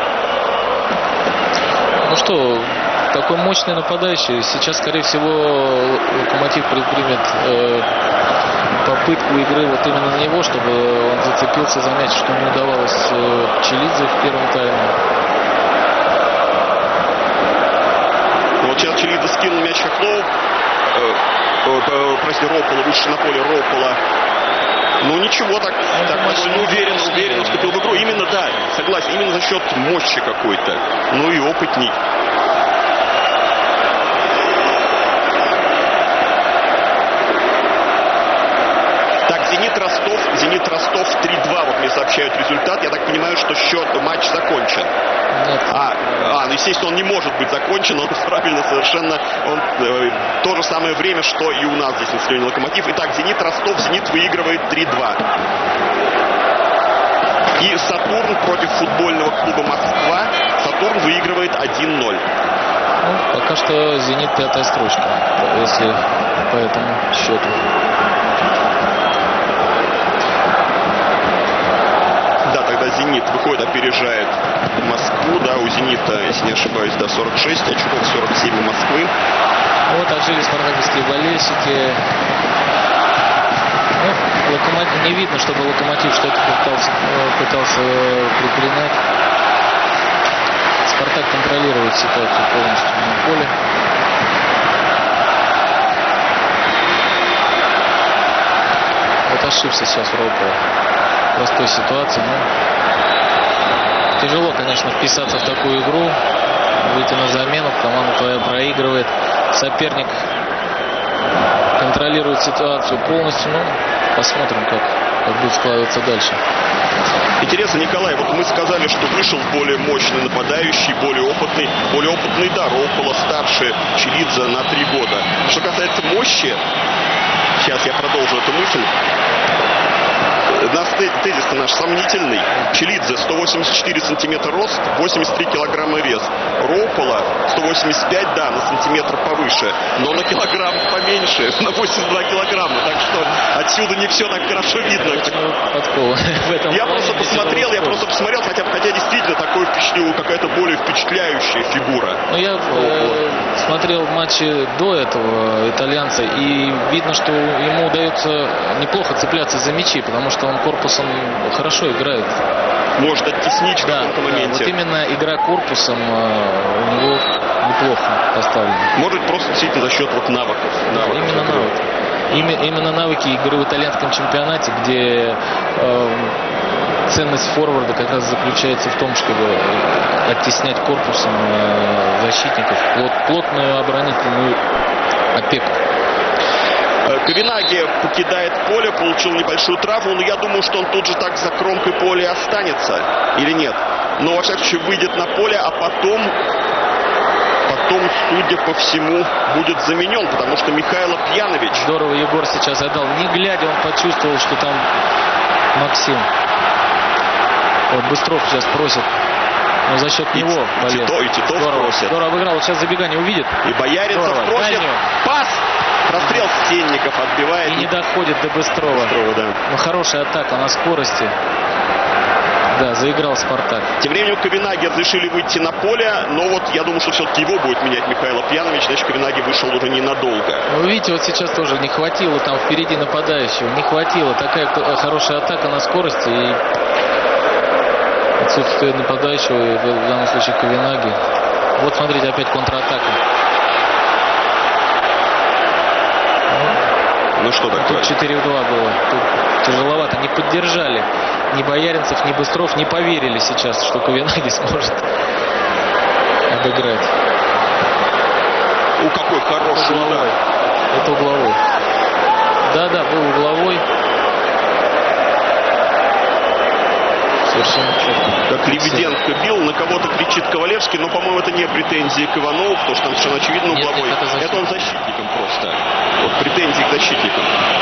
B: Ну что, такой мощный нападающий. Сейчас, скорее всего, Локомотив предпримет э, попытку игры вот именно на него, чтобы он зацепился за мяч, что не удавалось э, Челидзе в первом тайме.
A: Вот сейчас Челидзе скинул мяч Хохлову. Э, э, прости, Рополо, вышел на поле Рополо. Ну ничего, так, так довольно уверенно, уверенно вступил в игру. Именно, да, согласен, именно за счет мощи какой-то. Ну и опытней. Так, Зенит-Ростов, Зенит-Ростов три-два. Вот мне сообщают результат. Я так понимаю, что счет, матч закончен.
B: Нет.
A: А, а, ну естественно, он не может быть закончен. Он правильно совершенно. Он э, то же самое время, что и у нас здесь на стадионе Локомотив. Итак, Зенит-Ростов. Зенит выигрывает три-два. И Сатурн против футбольного клуба Москва. Сатурн выигрывает один ноль.
B: Ну, пока что Зенит пятая строчка, если по этому счету.
A: Да, тогда Зенит выходит, опережает Москву. Да, у Зенита, если не ошибаюсь, да, сорок шесть очков, сорок семь у Москвы.
B: Вот отжили спартаковские болельщики. Ну, Локомотив, не видно, чтобы Локомотив что-то пытался, пытался предпринять. Спартак контролирует ситуацию полностью на поле. Вот ошибся сейчас Ропол в простой ситуации. Но тяжело, конечно, вписаться в такую игру, выйти на замену, команда твоя проигрывает. Соперник контролирует ситуацию полностью. Ну, посмотрим, как, как будет складываться дальше.
A: Интересно, Николай, вот мы сказали, что вышел более мощный нападающий, более опытный. Более опытный, да, Роппола старше Челидзе на три года. Что касается мощи, сейчас я продолжу эту мысль. Наш тезис наш сомнительный. Челидзе сто восемьдесят четыре сантиметра рост, восемьдесят три килограмма вес. Роппола сто восемьдесят пять, да, на сантиметр повыше, но на килограмм поменьше, на восемьдесят два килограмма. Так что отсюда не все так хорошо видно. Я просто посмотрел, я просто посмотрел, хотя, хотя действительно такое впечатление, какая-то более впечатляющая фигура.
B: Ну, я э, смотрел матчи до этого итальянца, и видно, что ему удается неплохо цепляться за мячи, потому что он корпусом хорошо играет.
A: Может оттеснить в
B: да,
A: каком-то
B: да,
A: моменте.
B: Вот именно игра корпусом э, у него неплохо поставлена.
A: Может просто действительно за счет вот навыков.
B: Да,
A: навыков
B: именно
A: игры.
B: навыки. Именно, именно навыки игры в итальянском чемпионате, где э, ценность форварда как раз заключается в том, чтобы оттеснять корпусом э, защитников, плот, плотную оборонительную опеку.
A: Ковенаги покидает поле, получил небольшую травму, но я думаю, что он тут же так за кромкой поля останется. Или нет? Но, во всяком случае, выйдет на поле, а потом, потом, судя по всему, будет заменен, потому что Михайло Пьянович...
B: Здорово Егор сейчас отдал. Не глядя, он почувствовал, что там Максим. Вот Быстров сейчас просит. Но за счет
A: и
B: него
A: и Тито, и Титов
B: здорово,
A: просит.
B: Здорово обыграл. Вот сейчас забегание увидит.
A: И Бояринцев
B: здорово.
A: просит.
B: Дальнюю.
A: Пас! Прострел Сенников отбивает.
B: И не доходит до Быстрова.
A: Быстрова, да.
B: Но хорошая атака на скорости. Да, заиграл Спартак.
A: Тем временем Ковенаги разрешили выйти на поле, но вот я думаю, что все-таки его будет менять Михайло Пьянович, значит, Ковенаги вышел уже ненадолго.
B: Вы видите, вот сейчас тоже не хватило там впереди нападающего, не хватило. Такая хорошая атака на скорости и отсутствие нападающего, в данном случае Ковенаги. Вот смотрите, опять контратака.
A: Ну что такое?
B: Тут четыре в два было. Тут тяжеловато. Не поддержали ни Бояринцев, ни Быстров. Не поверили сейчас, что Ковенаги сможет обыграть.
A: У какой хороший удар.
B: Это угловой. Да-да, был угловой. Совершенно четко.
A: Как Лебеденко бил, на кого-то кричит Ковалевский, но, по-моему, это не претензии к Иванову, потому что там совершенно очевидно угловой.
B: Нет, нет, это,
A: это он защитником просто. Вот претензии к защитникам.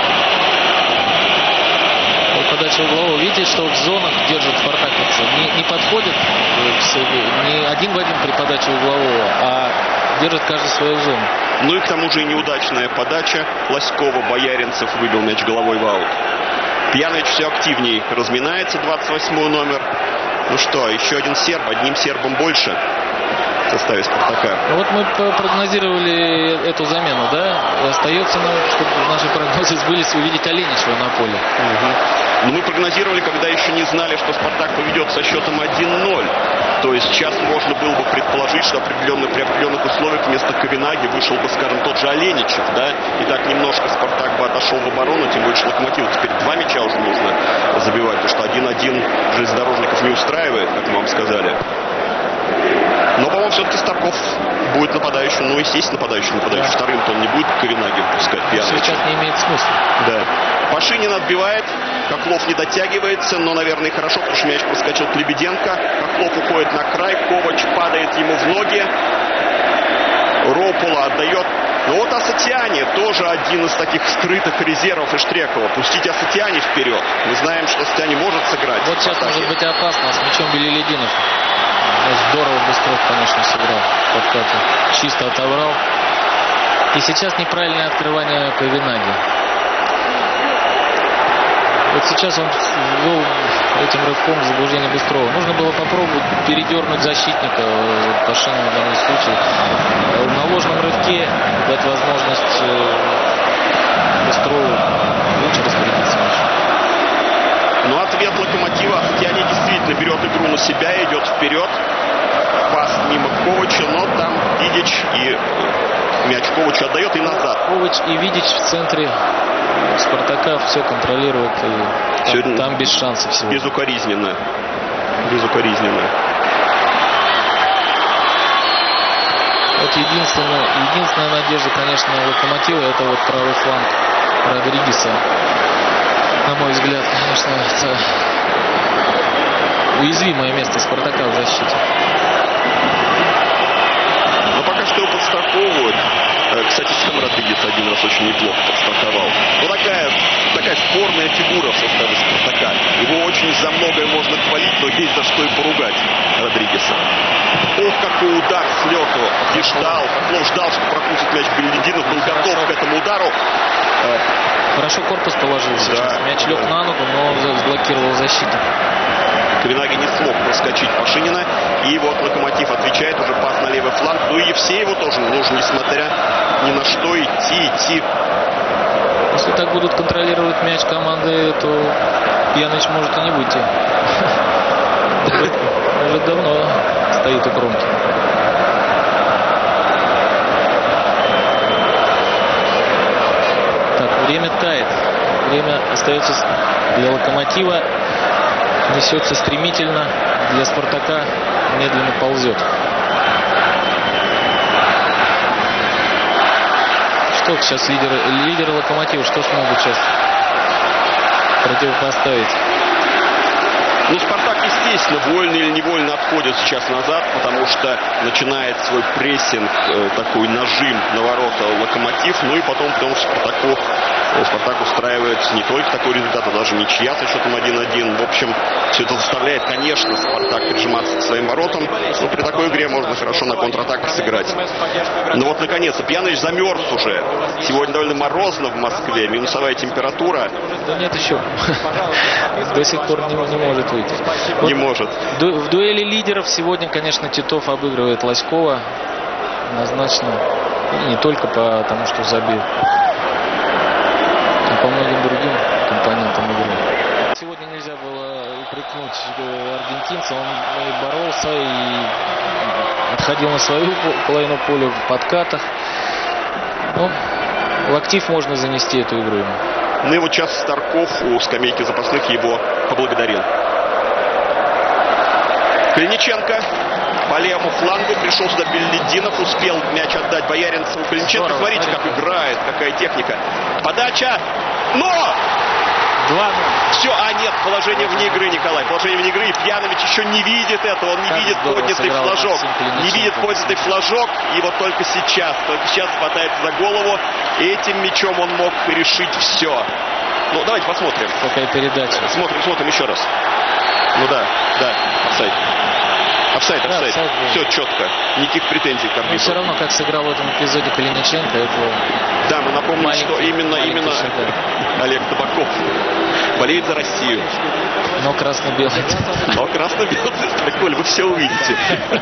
B: Вот подача углового. Видите, что в зонах держит спартаковцы. Не, не подходит не один в один при подаче углового, а держит каждый свою зону.
A: Ну и к тому же и неудачная подача. Лоськова, Бояринцев выбил мяч головой в аут. Пьянович все активнее разминается, двадцать восьмой номер. Ну что, еще один серб, одним сербом больше в составе Спартака.
B: Вот мы прогнозировали эту замену, да? И остается нам, чтобы наши прогнозы сбылись, увидеть Оленичева на поле.
A: Угу. Но мы прогнозировали, когда еще не знали, что Спартак поведет со счетом один ноль. То есть сейчас можно было бы предположить, что определенно, при определенных условиях вместо Ковенаги вышел бы, скажем, тот же Оленичев, да? И так немножко Спартак бы отошел в оборону, тем больше Локомотиву теперь два мяча уже нужно забивать, потому что один-один железнодорожников не устраивает, как мы вам сказали. Но, по-моему, все-таки Старков будет нападающим. Ну, естественно, нападающим. Нападающим
B: да.
A: Вторым-то он не будет Ковенаги выпускать.
B: Сейчас не имеет смысла.
A: Да. Пашинин отбивает. Хохлов не дотягивается, но, наверное, хорошо, потому что мяч проскочил к Лебеденко. Хохлов уходит на край. Ковач падает ему в ноги. Роппола отдает. Ну вот Асатиани тоже один из таких скрытых резервов Иштрекова. Пустить Асатиани вперед. Мы знаем, что Асатиани может сыграть.
B: Вот сейчас может быть опасно. С мячом Белелединов. Здорово Быстров, конечно, сыграл в подкате. Чисто отобрал. И сейчас неправильное открывание Ковенаги. Вот сейчас он ввел этим рывком заблуждение Быстрова. Нужно было попробовать передернуть защитника Пашинина в данном случае. На ложном рывке дать возможность Быстрову лучше распорядиться.
A: на себя, идет вперед. Пас мимо Ковача, но там Видич и мяч Ковачу отдает и назад.
B: Ковач и Видич в центре Спартака все контролируют. И там, там без шансов всего.
A: Безукоризненно. Безукоризненно.
B: Вот единственная, единственная надежда, конечно, Локомотива, это вот правый фланг Родригеса. На мой взгляд, конечно, это уязвимое место Спартака в защите.
A: Но пока что его подстраховывают. Кстати, сам Родригес один раз очень неплохо подстраховал. Ну, такая, такая спорная фигура в составе Спартака. Его очень за многое можно хвалить, но есть за что и поругать Родригеса. Ох, какой удар с лету. И ждал. Хохлов ждал, что прокусит мяч Бельдинов. Был готов к этому удару.
B: Хорошо корпус положил сейчас. Да, мяч лег да. на ногу, но заблокировал защиту.
A: Ковенаги не смог проскочить Пашинина. И вот Локомотив отвечает, уже пас на левый фланг. Ну и Евсееву тоже нужно, несмотря ни на что, идти, идти.
B: Если так будут контролировать мяч команды, то Пьяныч может и не выйти. Уже давно стоит у кромки. Так, время тает. Время остается для Локомотива. Несется стремительно. Для Спартака медленно ползет. Что сейчас лидеры, лидеры Локомотива, что смогут сейчас противопоставить?
A: Ну, Спартак, естественно, вольно или невольно отходит сейчас назад, потому что начинает свой прессинг, э, такой нажим на ворота Локомотив. Ну и потом, потому что Спартаку, э, Спартак устраивает не только такой результат, а даже ничья со счетом один-один. В общем, все это заставляет, конечно, Спартак прижиматься к своим воротам. Но при такой игре можно хорошо на контратаках сыграть. Но вот, наконец-то, Пьяныч замерз уже. Сегодня довольно морозно в Москве, минусовая температура.
B: Да нет еще. До сих пор не, не может выйти.
A: Не вот может.
B: В дуэли лидеров сегодня, конечно, Титов обыгрывает Лоськова. Однозначно. И не только потому, что забил, а по многим другим компонентам игры. Сегодня нельзя было упрекнуть аргентинца. Он и боролся, и отходил на свою половину поля в подкатах. Ну, в актив можно занести эту игру.
A: Ну и вот сейчас Старков у скамейки запасных его поблагодарил. Клиниченко по левому флангу. Пришел сюда Беллидинов. Успел мяч отдать Бояринцеву. Клиниченко, здорово, смотрите, как играет. Какая техника. Подача. Но!
B: Два.
A: Все, а нет, положение вне игры, Николай. Положение вне игры. И Пьянович еще не видит этого. Он не как видит поднятый флажок. Не видит поднятый флажок. И вот только сейчас, только сейчас хватается за голову. Этим мячом он мог решить все. Ну, давайте посмотрим.
B: Какая передача.
A: Смотрим, смотрим еще раз. Ну да, да, офсайд. Офсайд, да, офсайд. офсайд все четко. Никаких претензий к арбитру.
B: Но все равно, как сыграл в этом эпизоде Калиниченко, это...
A: Да, мы напомним, что именно, именно Олег Табаков болеет за Россию.
B: Но красно-белый.
A: Но красно-белый. Коль, вы все увидите.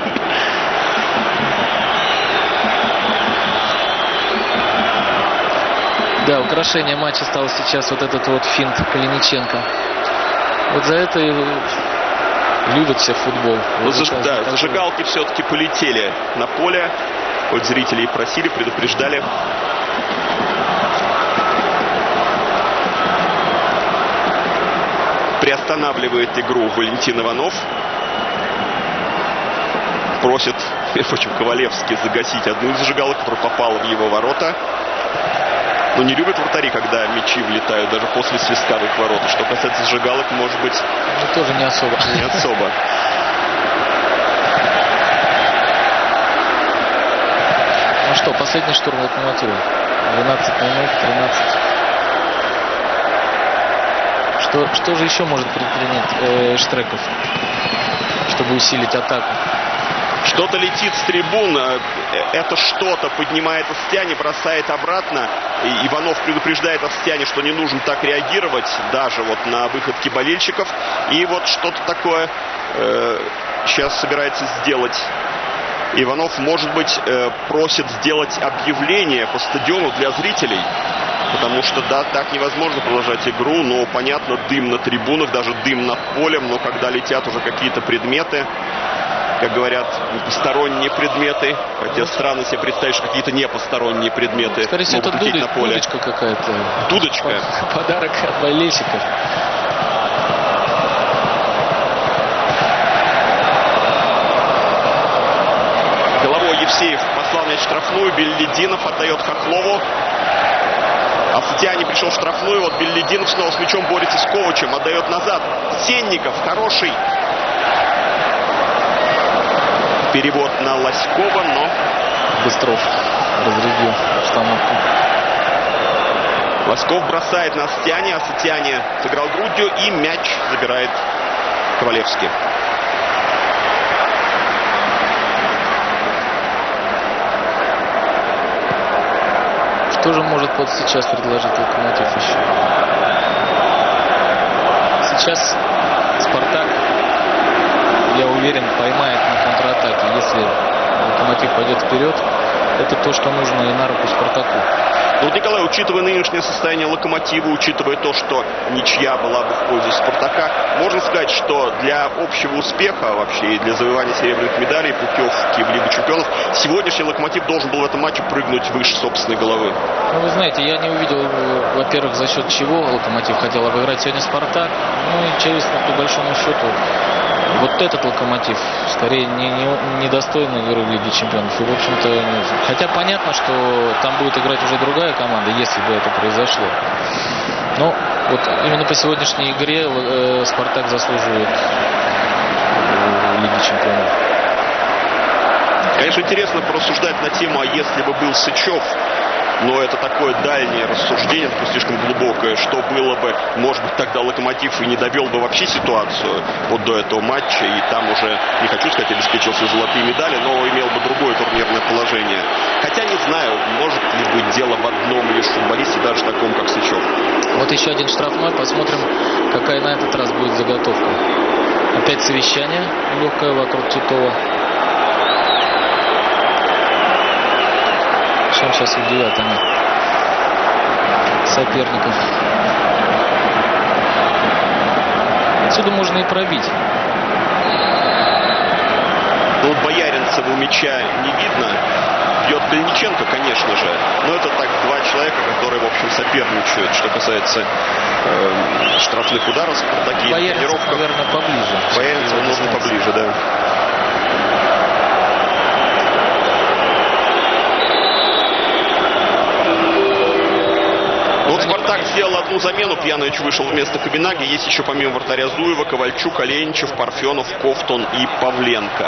B: Да, украшение матча стал сейчас вот этот вот финт Калиниченко. Вот за это и любят все футбол.
A: Ну, заж, да, зажигалки все-таки полетели на поле. Хоть зрители и просили, предупреждали. Приостанавливает игру Валентин Иванов. Просит, между прочим, Ковалевский загасить одну из зажигалок, которая попала в его ворота. Но не любят вратари, когда мячи влетают даже после свистка в их ворота. Что касается зажигалок, может быть...
B: Ну, тоже не особо.
A: Не особо.
B: Ну что, последний штурм Локомотива. двенадцать минут, тринадцать. Что, что же еще может предпринять э, Штреков, чтобы усилить атаку?
A: Что-то летит с трибун, это что-то поднимает Остяне, бросает обратно. И Иванов предупреждает Остяне, что не нужно так реагировать, даже вот на выходки болельщиков. И вот что-то такое э, сейчас собирается сделать Иванов. Может быть, э, просит сделать объявление по стадиону для зрителей. Потому что, да, так невозможно продолжать игру, но, понятно, дым на трибунах, даже дым над полем, но когда летят уже какие-то предметы, как говорят, посторонние предметы, хотя странно себе представить, что какие-то непосторонние предметы
B: Скорее всего,
A: могут
B: это
A: лететь
B: дудоч,
A: на поле.
B: Дудочка какая-то.
A: Дудочка.
B: Подарок от болельщиков.
A: Головой Евсеев послал мяч в штрафную, Беллидинов отдает Хохлову. Асатиани пришел в штрафную, вот Беллидинов снова с мячом борется с Ковачем, отдает назад. Сенников, хороший перевод на Лоськова, но
B: Быстров разрядил установку.
A: Лоськов бросает на Асатиани, Асатиани сыграл грудью и мяч забирает Ковалевский.
B: Что же может вот сейчас предложить Локомотив еще? Сейчас Спартак, я уверен, поймает на контратаке. Если Локомотив пойдет вперед, это то, что нужно и на руку Спартаку.
A: Ну, вот, Николай, учитывая нынешнее состояние Локомотива, учитывая то, что ничья была бы в пользу Спартака, можно сказать, что для общего успеха вообще и для завоевания серебряных медалей, путевки в Лигу чемпионов, сегодняшний Локомотив должен был в этом матче прыгнуть выше собственной головы.
B: Ну, вы знаете, я не увидел, во-первых, за счет чего Локомотив хотел обыграть сегодня Спартак. Ну и через, по большому счету, вот этот Локомотив скорее не, не, недостойный игры в Лиге чемпионов. И, в общем-то, хотя понятно, что там будет играть уже другая команда, если бы это произошло. Но вот именно по сегодняшней игре э, Спартак заслуживает э, Лиги чемпионов.
A: Конечно, интересно порассуждать на тему, а если бы был Сычев, но это такое дальнее рассуждение, такое слишком глубокое, что было бы, может быть, тогда Локомотив и не довел бы вообще ситуацию вот до этого матча, и там уже, не хочу сказать, обеспечил себе золотые медали, но имел бы другое турнирное положение. Хотя не знаю, может ли быть дело в одном лишь футболисте, даже таком, как Сычев.
B: Вот еще один штрафной, посмотрим, какая на этот раз будет заготовка. Опять совещание легкое вокруг Титова. Чем сейчас удивят они соперников. Отсюда можно и пробить.
A: Ну вот Бояринцеву мяча не видно. Бьет Калиниченко, конечно же. Но это так два человека, которые, в общем, соперничают. Что касается э, штрафных ударов, такие
B: Бояринцев, наверное, поближе.
A: Бояринцеву нужно поближе, да. Вот Спартак сделал одну замену, Пьянович вышел вместо Кабинаги. Есть еще помимо вратаря Зуева, Ковальчук, Оленичев, Парфенов, Ковтун и Павленко.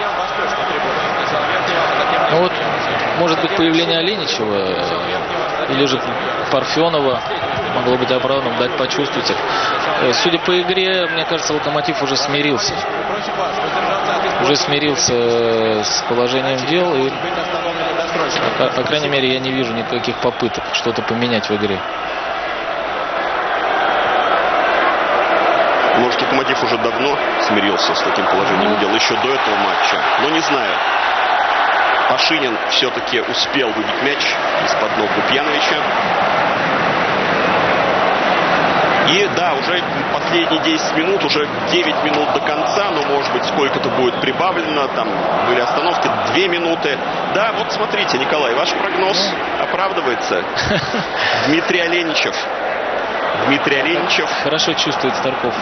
B: Ну вот, может быть, появление Оленичева или же Парфенова могло быть оправданным, дать почувствовать их. Судя по игре, мне кажется, Локомотив уже смирился. Уже смирился с положением дел и, по, по крайней мере, я не вижу никаких попыток что-то поменять в игре.
A: Может, Локомотив уже давно смирился с таким положением дел, еще до этого матча. Но не знаю. Пашинин все-таки успел выбить мяч из-под ног у Пьяновича. И да, уже последние десять минут, уже девять минут до конца, но может быть сколько-то будет прибавлено, там были остановки, две минуты. Да, вот смотрите, Николай, ваш прогноз оправдывается. Дмитрий Оленичев. Дмитрий Оленичев.
B: Хорошо чувствует Старков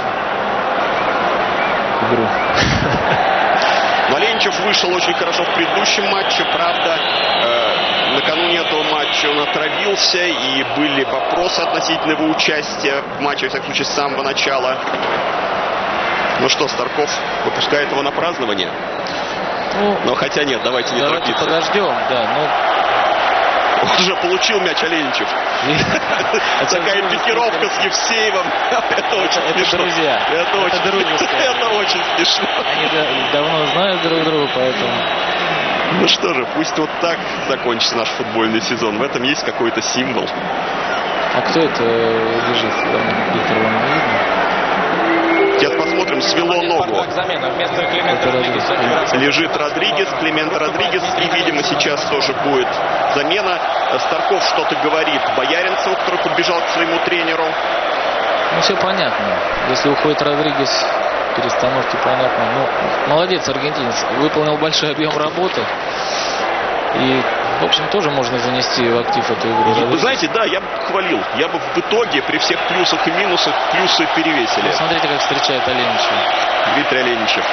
B: игру.
A: Оленичев вышел очень хорошо в предыдущем матче, правда. Э, накануне этого матча он отравился, и были вопросы относительно его участия в матче, во всяком случае, с самого начала. Ну что, Старков выпускает его на празднование? Ну, но хотя нет, давайте не
B: давайте
A: торопиться.
B: Подождем, да, ну...
A: Он уже получил мяч, Оленичев. Такая пикировка с Евсеевым. Это очень смешно.
B: Это друзья.
A: Это очень смешно.
B: Они давно знают друг друга, поэтому...
A: Ну что же, пусть вот так закончится наш футбольный сезон. В этом есть какой-то символ.
B: А кто это лежит? Виктор, вам не видно?
A: Сейчас посмотрим. свело ногу. Лежит Родригес, Клименте Родригес. И, видимо, сейчас тоже будет замена. Старков что-то говорит Бояринцеву, который подбежал к своему тренеру.
B: Ну, все понятно. Если уходит Родригес, перестановки понятно. Ну, молодец, аргентинец. Выполнил большой объем работы. И, в общем, тоже можно занести в актив эту игру.
A: Вы знаете, да, я бы хвалил. Я бы в итоге при всех плюсах и минусах плюсы перевесили.
B: Ну, смотрите, как встречает Оленичев.
A: Дмитрий Оленичев.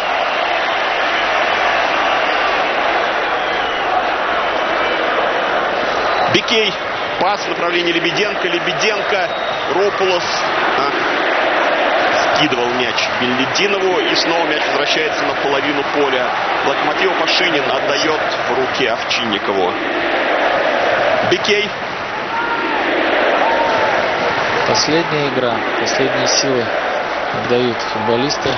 A: Бикей. Пас в направлении Лебеденко. Лебеденко. Ропулос. А. Скидывал мяч Бельдинову. И снова мяч возвращается на половину поля. Локомотиву Пашинин отдает в руки Овчинникову. Бикей.
B: Последняя игра. Последние силы отдают футболисты.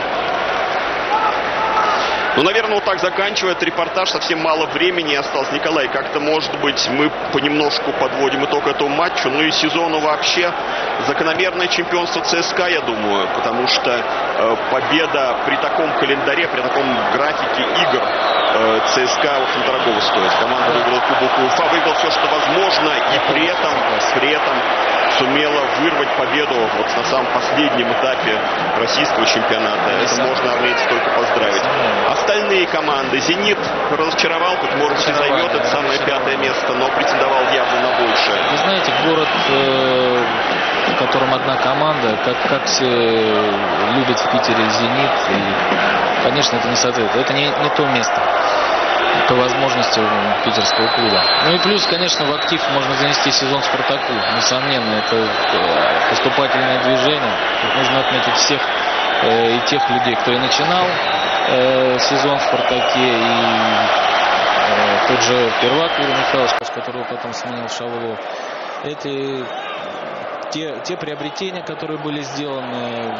A: Ну, наверное, вот так заканчивает репортаж. Совсем мало времени осталось. Николай, как-то, может быть, мы понемножку подводим итог этому матчу. Ну и сезону вообще. Закономерное чемпионство ЦСКА, я думаю. Потому что э, победа при таком календаре, при таком графике игр э, ЦСКА очень дорогого стоит. Команда выиграла Кубок УЕФА, выиграла все, что возможно. И при этом, при этом сумела вырвать победу вот на самом последнем этапе российского чемпионата. Это можно армейцев только поздравить. Остальные команды. «Зенит» разочаровал, хоть, может быть, и займет это самое пятое место, но претендовал явно на большее.
B: Вы знаете, город, э, в котором одна команда, как, как все любят в Питере «Зенит», и, конечно, это не соответствует. Это не, не то место по возможности питерского клуба. Ну и плюс, конечно, в актив можно занести сезон «Спартаку». Несомненно, это поступательное движение. Тут нужно отметить всех э, и тех людей, кто и начинал э, сезон в «Спартаке», и э, тот же Первак Юрий Михайлович, которого потом сменил Шавлов. Эти те, те приобретения, которые были сделаны,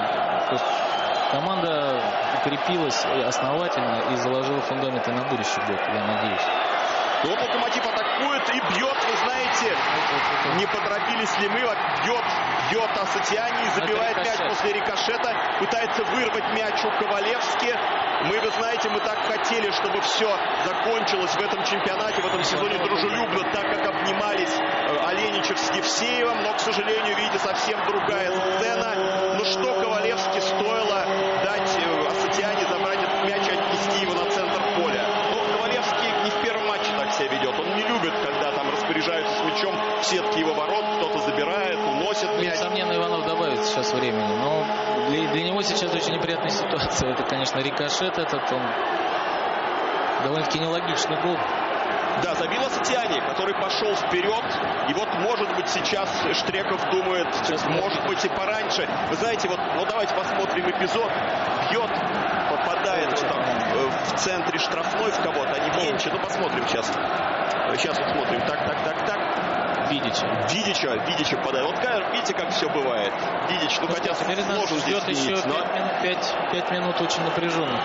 B: команда укрепилась основательно и заложила фундаменты на будущий год, я надеюсь.
A: Вот Локомотив атакует и бьет, вы знаете, не поторопились ли мы, бьет, бьет Асатиани, забивает мяч после рикошета, пытается вырвать мяч у Ковалевски. Мы, вы знаете, мы так хотели, чтобы все закончилось в этом чемпионате, в этом сезоне дружелюбно, так как обнимались Оленичев с Евсеевым, но, к сожалению, видите, совсем другая сцена. Ну что Ковалевски стоило дать Асатиани забрать этот мяч и отнести его на центр поля? Ну, Ковалевский не в первом матче так себя ведет. Он не любит, когда там распоряжаются с мячом в сетке его ворот, кто-то забирает, уносит мяч.
B: Несомненно, Иванов добавит сейчас времени, но для, для него сейчас очень неприятная ситуация. Это, конечно, рикошет этот, он довольно-таки нелогичный гол.
A: Да, забил Асатиани, который пошел вперед. И вот, может быть, сейчас Штреков думает, сейчас, может быть, и пораньше. Вы знаете, вот, ну давайте посмотрим эпизод. Бьет, попадает там, в центре штрафной в кого-то, а не в Енче. Ну, посмотрим сейчас. Сейчас вот смотрим. Так, так, так, так.
B: Видича.
A: Видича, Видича попадает. Вот видите, как все бывает. Видич, ну, ну хотя сложно
B: ждет
A: здесь
B: еще
A: но...
B: пять минут очень напряженно.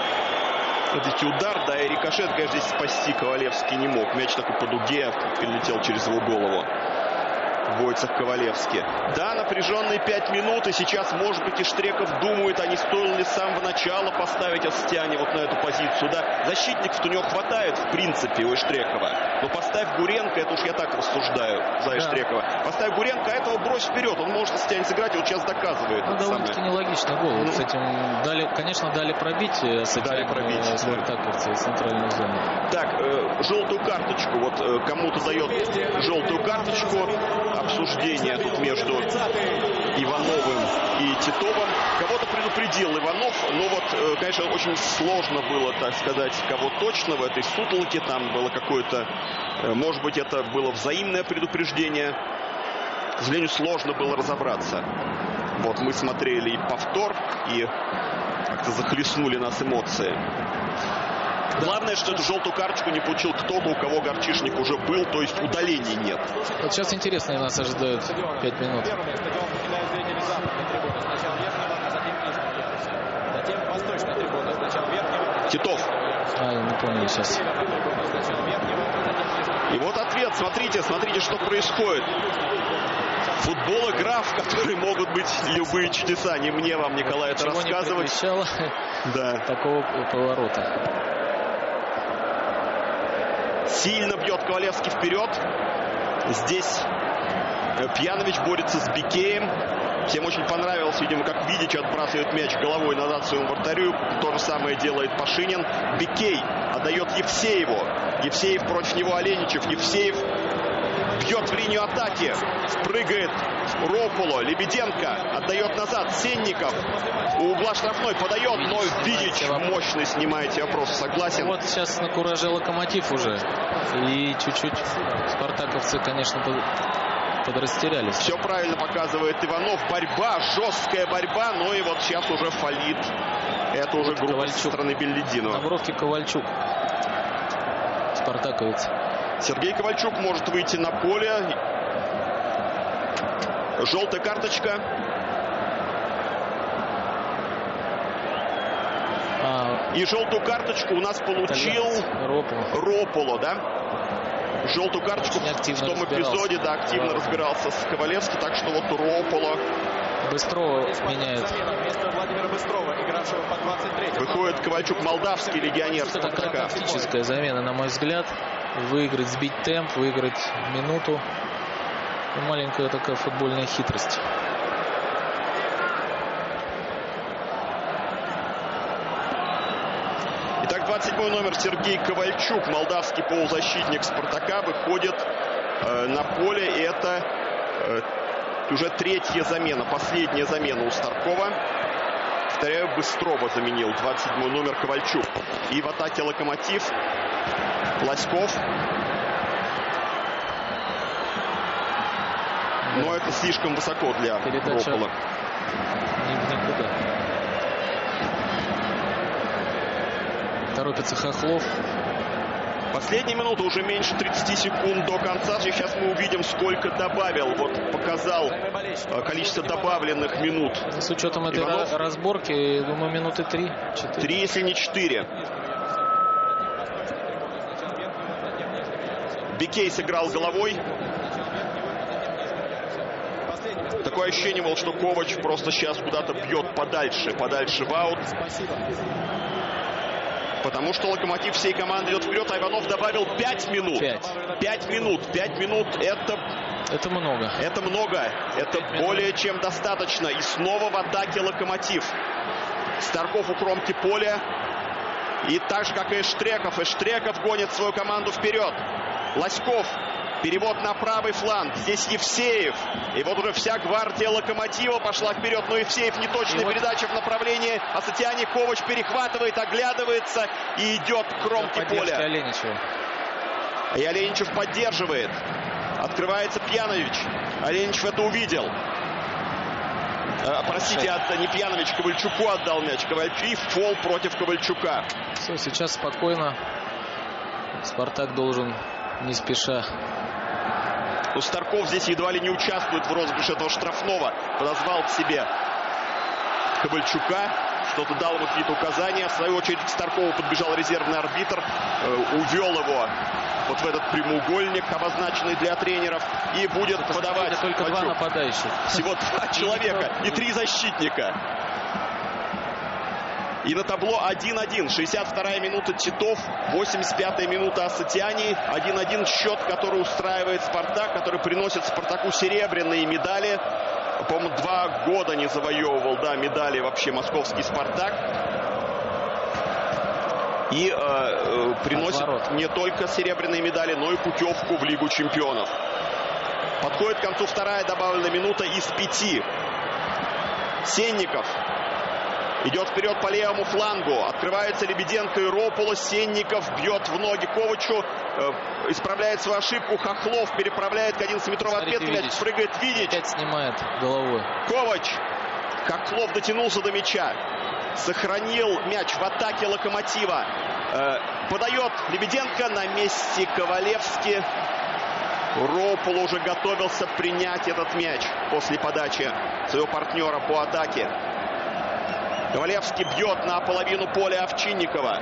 A: Видите, удар, да, и рикошет, конечно, здесь спасти Ковалевский не мог. Мяч такой по дуге перелетел через его голову. Войцех Ковалевский. Да, напряженные пять минут, и сейчас, может быть, и Штреков думает, а не стоило ли с самого начала поставить Асатиани вот на эту позицию. Да, защитников-то у него хватает, в принципе, у Штрекова. Но поставь Гуренко, это уж я так рассуждаю за да. Штрекова. Поставь Гуренко, а этого брось вперед. Он может Асатиани сыграть, и вот сейчас доказывает.
B: Ну, довольно-таки нелогичный гол. Ну, вот с этим дали, конечно, дали пробить Асатиани,
A: дали пробить
B: спартаковцы из центральной зоны.
A: Так, э, желтую карточку. Вот э, кому-то дает желтую карточку. Обсуждение тут между Ивановым и Титовым. Кого-то предупредил Иванов, но вот, конечно, очень сложно было, так сказать, кого точно в этой сутолоке. Там было какое-то, может быть, это было взаимное предупреждение. К сожалению, сложно было разобраться. Вот мы смотрели и повтор, и как-то захлестнули нас эмоции. Главное, что эту желтую карточку не получил кто-то, у кого Горчишник уже был, то есть удалений нет.
B: Вот сейчас интересно, нас ожидают пять минут.
A: Титов.
B: А, я не помню сейчас.
A: И вот ответ. Смотрите, смотрите, что происходит. Футбол — игра, в которой могут быть любые чудеса. Не мне вам, Николай, это рассказывать.
B: Не
A: да.
B: Такого поворота.
A: Сильно бьет Ковалевский вперед. Здесь Пьянович борется с Бикеем. Всем очень понравилось, видимо, как Видич отбрасывает мяч головой назад своему вратарю. То же самое делает Пашинин. Бикей отдает Евсееву. Евсеев против него Оленичев. Евсеев бьет в линию атаки. Прыгает Рополо. Лебеденко отдает назад. Сенников у угла штрафной подает, но Видич мощно снимаете вопрос. Согласен.
B: Вот сейчас на кураже Локомотив уже. И чуть-чуть спартаковцы, конечно, подрастерялись.
A: Все правильно показывает Иванов. Борьба, жесткая борьба. Но и вот сейчас уже фалит. Это уже группа Ковальчук. Со стороны Беллидинова.
B: На бровке Ковальчук. Спартаковец.
A: Сергей Ковальчук может выйти на поле. Желтая карточка.
B: А,
A: и желтую карточку у нас получил
B: Рополо.
A: Рополо, да? Желтую карточку в том эпизоде, да, активно да. разбирался с Ковалевским. Так что вот Рополо.
B: Быстрова меняет.
C: Вместо Владимира Быстрова, игравшего по двадцать три.
A: Выходит Ковальчук, молдавский легионер.
B: Это такая тактическая замена, на мой взгляд. Выиграть, сбить темп, выиграть минуту. Маленькая такая футбольная хитрость.
A: Итак, двадцать седьмой номер Сергей Ковальчук, молдавский полузащитник Спартака, выходит э, на поле. И это э, уже третья замена, последняя замена у Старкова. Повторяю, Быстрова заменил двадцать седьмой номер Ковальчук. И в атаке Локомотив Лоськов. Но это слишком высоко для Ропола.
B: Никуда. Торопится Хохлов.
A: Последняя минута, уже меньше тридцати секунд до конца. Сейчас мы увидим, сколько добавил. Вот показал количество добавленных минут.
B: С учетом этой Иванов. разборки, думаю, минуты три.
A: Три, если не четыре. Бикей сыграл головой. Такое ощущение было, что Ковач просто сейчас куда-то бьет подальше, подальше в аут. Потому что Локомотив всей команды идет вперед, а Иванов добавил пять минут. пять минут. пять минут это...
B: Это много.
A: Это много. Это более чем достаточно. И снова в атаке Локомотив. Старков у кромки поля. И так же, как и Эштреков. Эштреков гонит свою команду вперед. Лоськов. Перевод на правый фланг. Здесь Евсеев. И вот уже вся гвардия Локомотива пошла вперед. Но Евсеев неточная передача в направлении Асатиани. Ковач перехватывает, оглядывается и идет к кромке поля.
B: Оленичева.
A: И Оленичев поддерживает. Открывается Пьянович. Оленичев это увидел. А, простите, от, не Пьянович, Ковальчуку отдал мяч. Ковальчук, фол против Ковальчука.
B: Все, сейчас спокойно. Спартак должен не спеша.
A: Но Старков здесь едва ли не участвует в розыгрыше этого штрафного. Подозвал к себе Ковальчука. Что-то дал ему какие-то указания. В свою очередь к Старкову подбежал резервный арбитр. Э, увел его вот в этот прямоугольник, обозначенный для тренеров. И будет это подавать.
B: Только Ковальчук. Два нападающих.
A: Всего два человека и три защитника. И на табло один-один. шестьдесят вторая минута Титов. восемьдесят пятая минута Асатиани. один-один счет, который устраивает Спартак, который приносит Спартаку серебряные медали. По-моему, два года не завоевывал, да, медали вообще московский Спартак. И э, э, приносит Отворот. не только серебряные медали, но и путевку в Лигу чемпионов. Подходит к концу вторая добавленная минута из пяти. Сенников. Идет вперед по левому флангу. Открывается Лебеденко и Рополо. Сенников бьет в ноги Ковачу. Э, исправляет свою ошибку. Хохлов переправляет к одиннадцатиметровой отметке. Мяч прыгает Видич.
B: Опять снимает головой.
A: Ковач. Хохлов дотянулся до мяча. Сохранил мяч в атаке Локомотива. Э, подает Лебеденко. На месте Ковалевский. Рополо уже готовился принять этот мяч после подачи своего партнера по атаке. Ковалевский бьет на половину поля Овчинникова.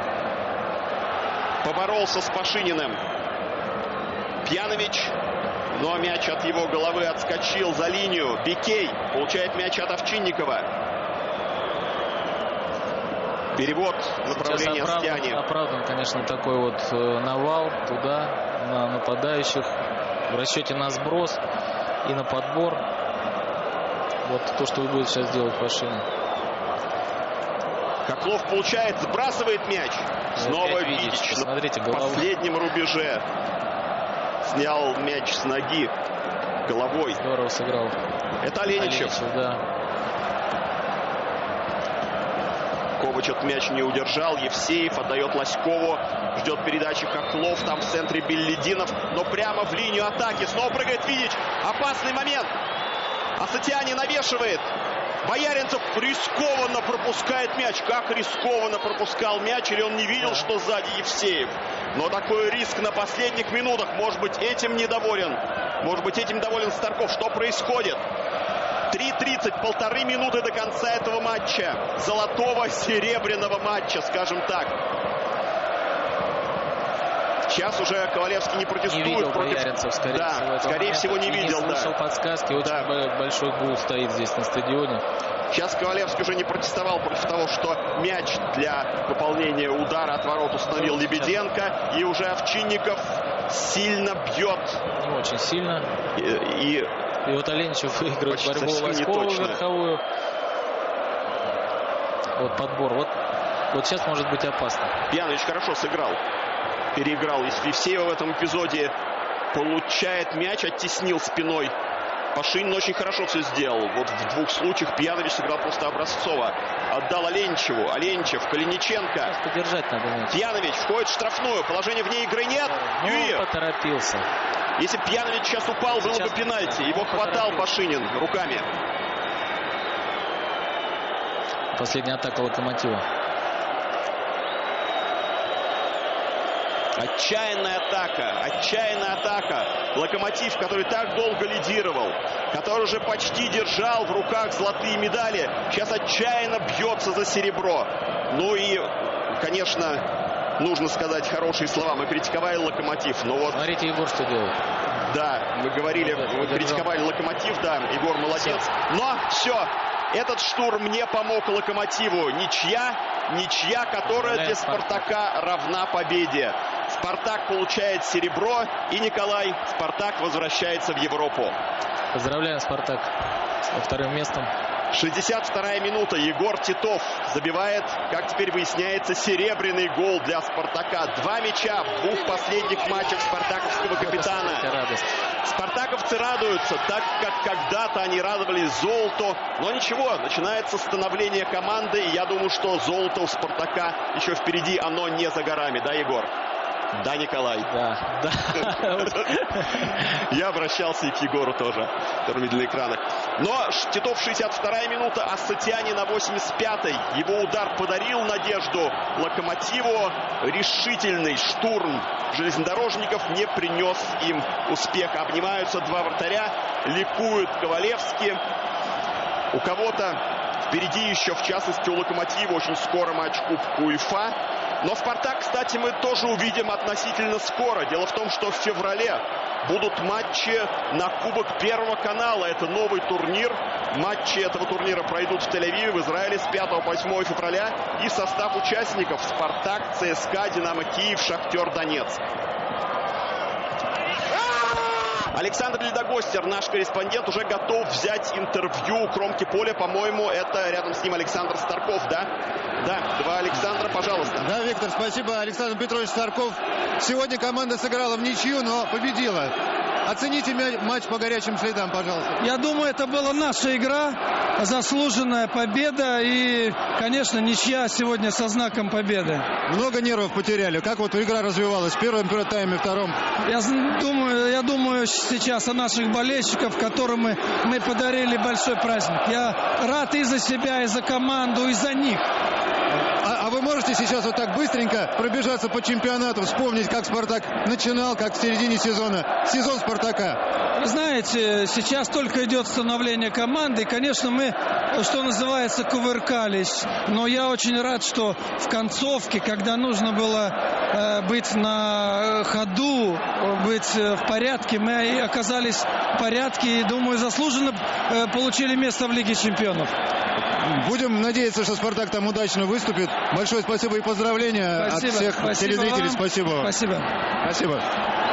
A: Поборолся с Пашининым. Пьянович Но мяч от его головы отскочил за линию. Бикей получает мяч от Овчинникова. Перевод направления Стяни.
B: Оправдан, конечно, такой вот э, навал туда, на нападающих. В расчете на сброс и на подбор. Вот то, что будет сейчас делать Пашинин.
A: Коклов получает, сбрасывает мяч. Снова Видич на
B: Смотрите,
A: последнем рубеже. Снял мяч с ноги головой.
B: Здорово сыграл.
A: Это Оленичев.
B: Оленичев, да.
A: Ковач этот мяч не удержал. Евсеев отдает Лоськову. Ждет передачи Коклов. Там в центре Беллидинов. Но прямо в линию атаки. Снова прыгает Видич. Опасный момент. Асатиани навешивает. Бояринцев рискованно пропускает мяч. Как рискованно пропускал мяч? Или он не видел, что сзади Евсеев? Но такой риск на последних минутах. Может быть, этим недоволен. Может быть, этим доволен Старков. Что происходит? три тридцать, полторы минуты до конца этого матча. Золотого серебряного матча, скажем так. Сейчас уже Ковалевский не протестует.
B: Не видел
A: против...
B: Бояринцев, скорее
A: да,
B: всего.
A: скорее всего, не видел.
B: Не слышал
A: да.
B: подсказки. Очень
A: да.
B: большой гул стоит здесь на стадионе.
A: Сейчас Ковалевский уже не протестовал против того, что мяч для выполнения удара от ворот установил ну, Лебеденко. И уже Овчинников сильно бьет.
B: Не очень сильно.
A: И, и...
B: и вот Оленичев выигрывает борьбу Лоськова верховую. Вот подбор. Вот, вот сейчас может быть опасно.
A: Пьянович хорошо сыграл. Переиграл Евсеева в этом эпизоде. Получает мяч, оттеснил спиной. Пашинин очень хорошо все сделал. Вот в двух случаях Пьянович сыграл просто образцово. Отдал Оленичеву. Оленичев, Калиниченко.
B: Поддержать надо.
A: Пьянович входит в штрафную. Положения вне игры нет.
B: Ну, он поторопился.
A: Если бы Пьянович сейчас упал, сейчас было бы пенальти. Его хватал Пашинин руками.
B: Последняя атака Локомотива.
A: Отчаянная атака, отчаянная атака. Локомотив, который так долго лидировал, который уже почти держал в руках золотые медали, сейчас отчаянно бьется за серебро. Ну и, конечно, нужно сказать хорошие слова. Мы критиковали Локомотив, но вот...
B: Смотрите, Егор что делает.
A: Да, мы говорили, мы критиковали Локомотив, да, Егор молодец. Но все, этот штурм не помог Локомотиву. Ничья, ничья, которая для Спартака равна победе. Спартак получает серебро, и Николай, Спартак возвращается в Европу.
B: Поздравляем Спартак со вторым местом.
A: шестьдесят вторая минута. Егор Титов забивает, как теперь выясняется, серебряный гол для Спартака. Два мяча в двух последних матчах спартаковского капитана. Спартаковцы радуются, так как когда-то они радовались золоту. Но ничего, начинается становление команды. И я думаю, что золото у Спартака еще впереди, оно не за горами. Да, Егор? Да, Николай.
B: Да, да.
A: Я обращался и к Егору тоже, который видел на экранах. Но Титов шестьдесят вторая минута, Асатиани на восемьдесят пятой. Его удар подарил надежду Локомотиву. Решительный штурм железнодорожников не принес им успеха. Обнимаются два вратаря, ликуют Ковалевский. У кого-то впереди еще, в частности, у Локомотива очень скоро матч Кубка УЕФА. Но Спартак, кстати, мы тоже увидим относительно скоро. Дело в том, что в феврале будут матчи на Кубок Первого канала. Это новый турнир. Матчи этого турнира пройдут в Тель-Авиве, в Израиле с пятого по восьмое февраля. И состав участников: Спартак, ЦСКА, Динамо Киев, Шахтер Донецк. Александр Ледогостер, наш корреспондент, уже готов взять интервью у кромки поля. По-моему, это рядом с ним Александр Старков, да? Да, два Александра, пожалуйста.
D: Да, Виктор, спасибо. Александр Петрович Старков. Сегодня команда сыграла в ничью, но победила. Оцените матч по горячим следам, пожалуйста.
E: Я думаю, это была наша игра, заслуженная победа и, конечно, ничья сегодня со знаком победы.
D: Много нервов потеряли. Как вот игра развивалась в первом тайме, втором?
E: Я думаю, я думаю сейчас о наших болельщиков, которым мы, мы подарили большой праздник. Я рад и за себя, и за команду, и за них.
D: А, а вы можете сейчас вот так быстренько пробежаться по чемпионату, вспомнить, как Спартак начинал, как в середине сезона, сезон Спартака?
E: Знаете, сейчас только идет становление команды. И, конечно, мы мы, что называется, кувыркались. Но я очень рад, что в концовке, когда нужно было э, быть на ходу, быть в порядке, мы оказались в порядке и, думаю, заслуженно э, получили место в Лиге чемпионов.
D: Будем надеяться, что «Спартак» там удачно выступит. Большое спасибо и поздравления
E: Спасибо.
D: от всех
E: Спасибо
D: телезрителей.
E: вам.
D: Спасибо.
E: Спасибо.
D: Спасибо.